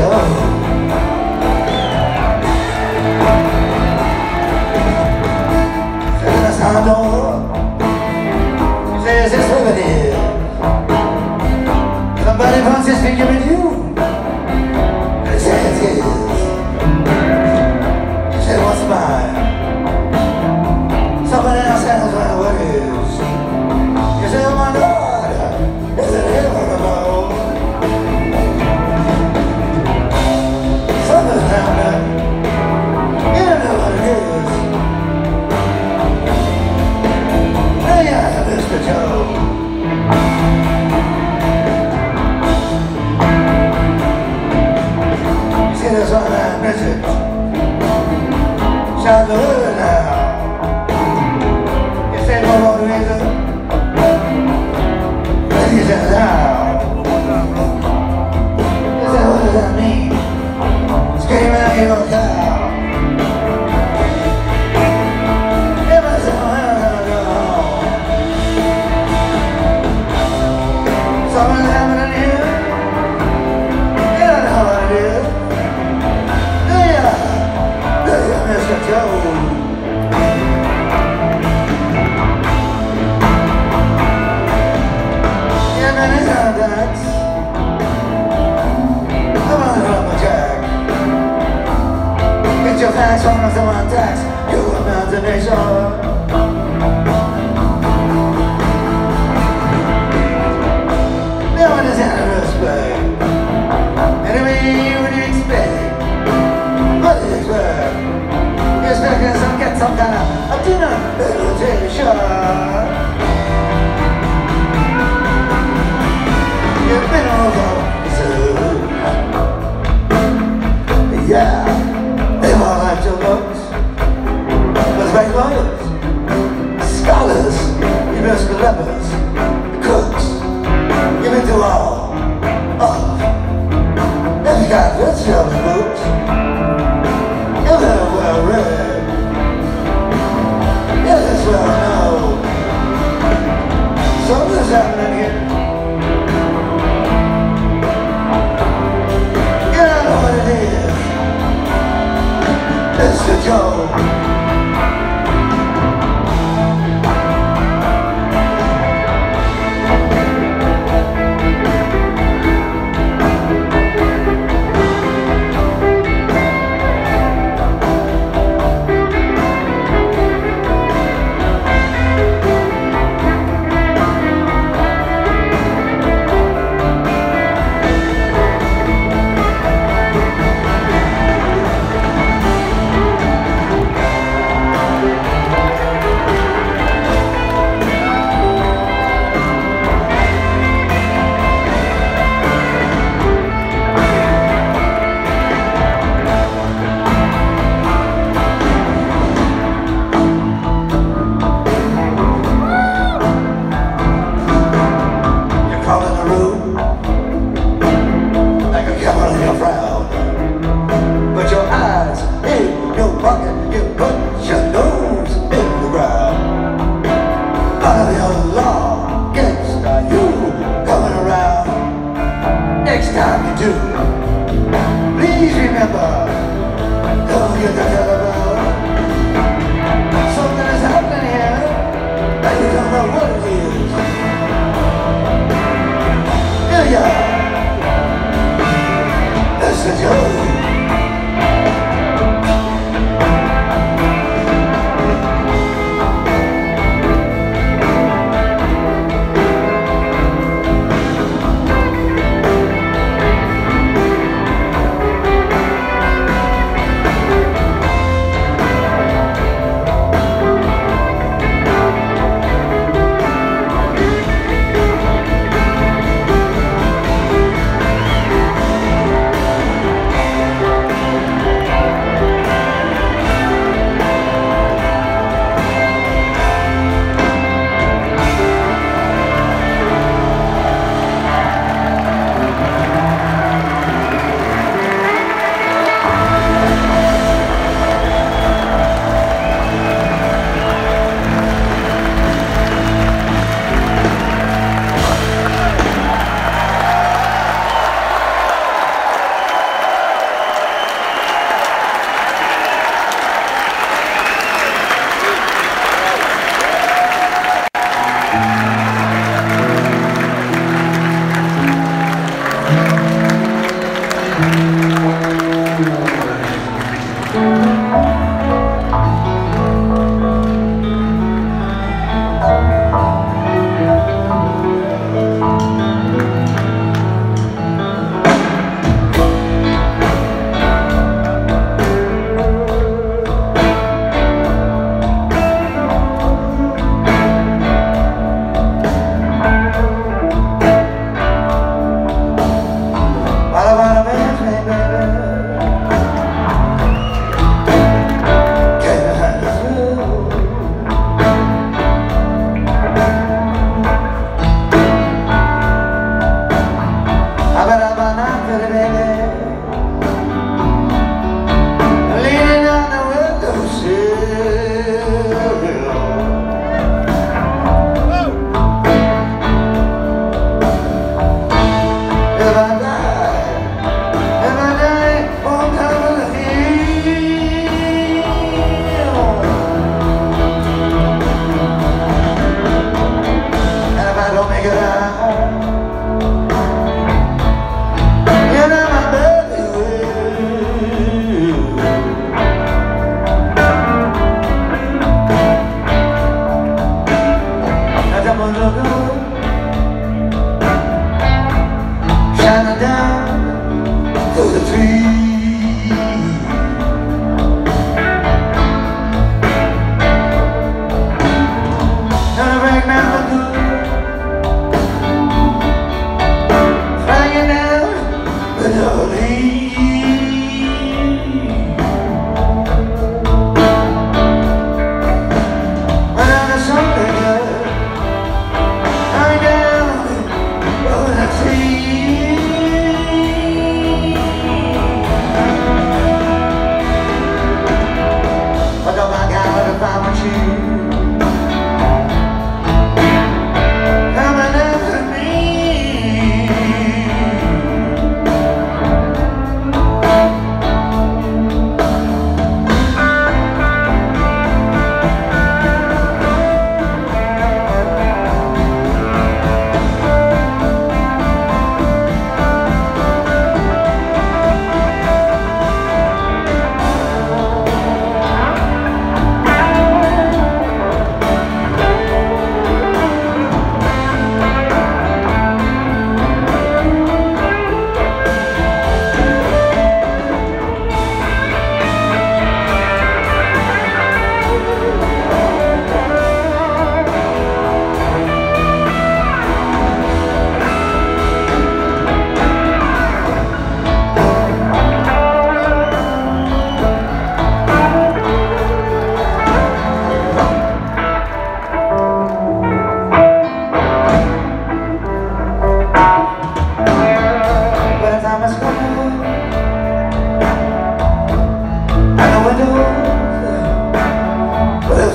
Joe. Said the sound door. Says it's over here. Somebody wants his finger with you. And he says it is. He said, what's mine? Somebody else has my words. You say, oh my Lord, is it ever alone? Something's happening. You don't know what it is. Hey, Mr. Joe. You see, that's why that message. Shout the word now. You say no more reason. He said, now. He said, what does that mean? Scream out your cow. It must have gonna go home. Something's happening here. You don't know what it is. Do you, Mr. Joe? Come on, lumberjack. Get your facts on someone tax. Your imagination. No one is out of respect. Anyway, what do you expect? What do you expect? You expect to get some kind of a dinner invitation. You've been over, so yeah, they've all liked your looks. But great lawyers, scholars, university lovers, cooks, you've been through all. Oh, if you got good children books, you're very well read. You just well know something's happening here. Mr. Joe.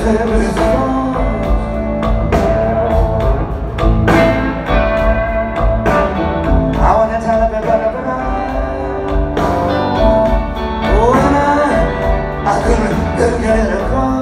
every song. I wanna tell everybody, oh, and I couldn't get it across.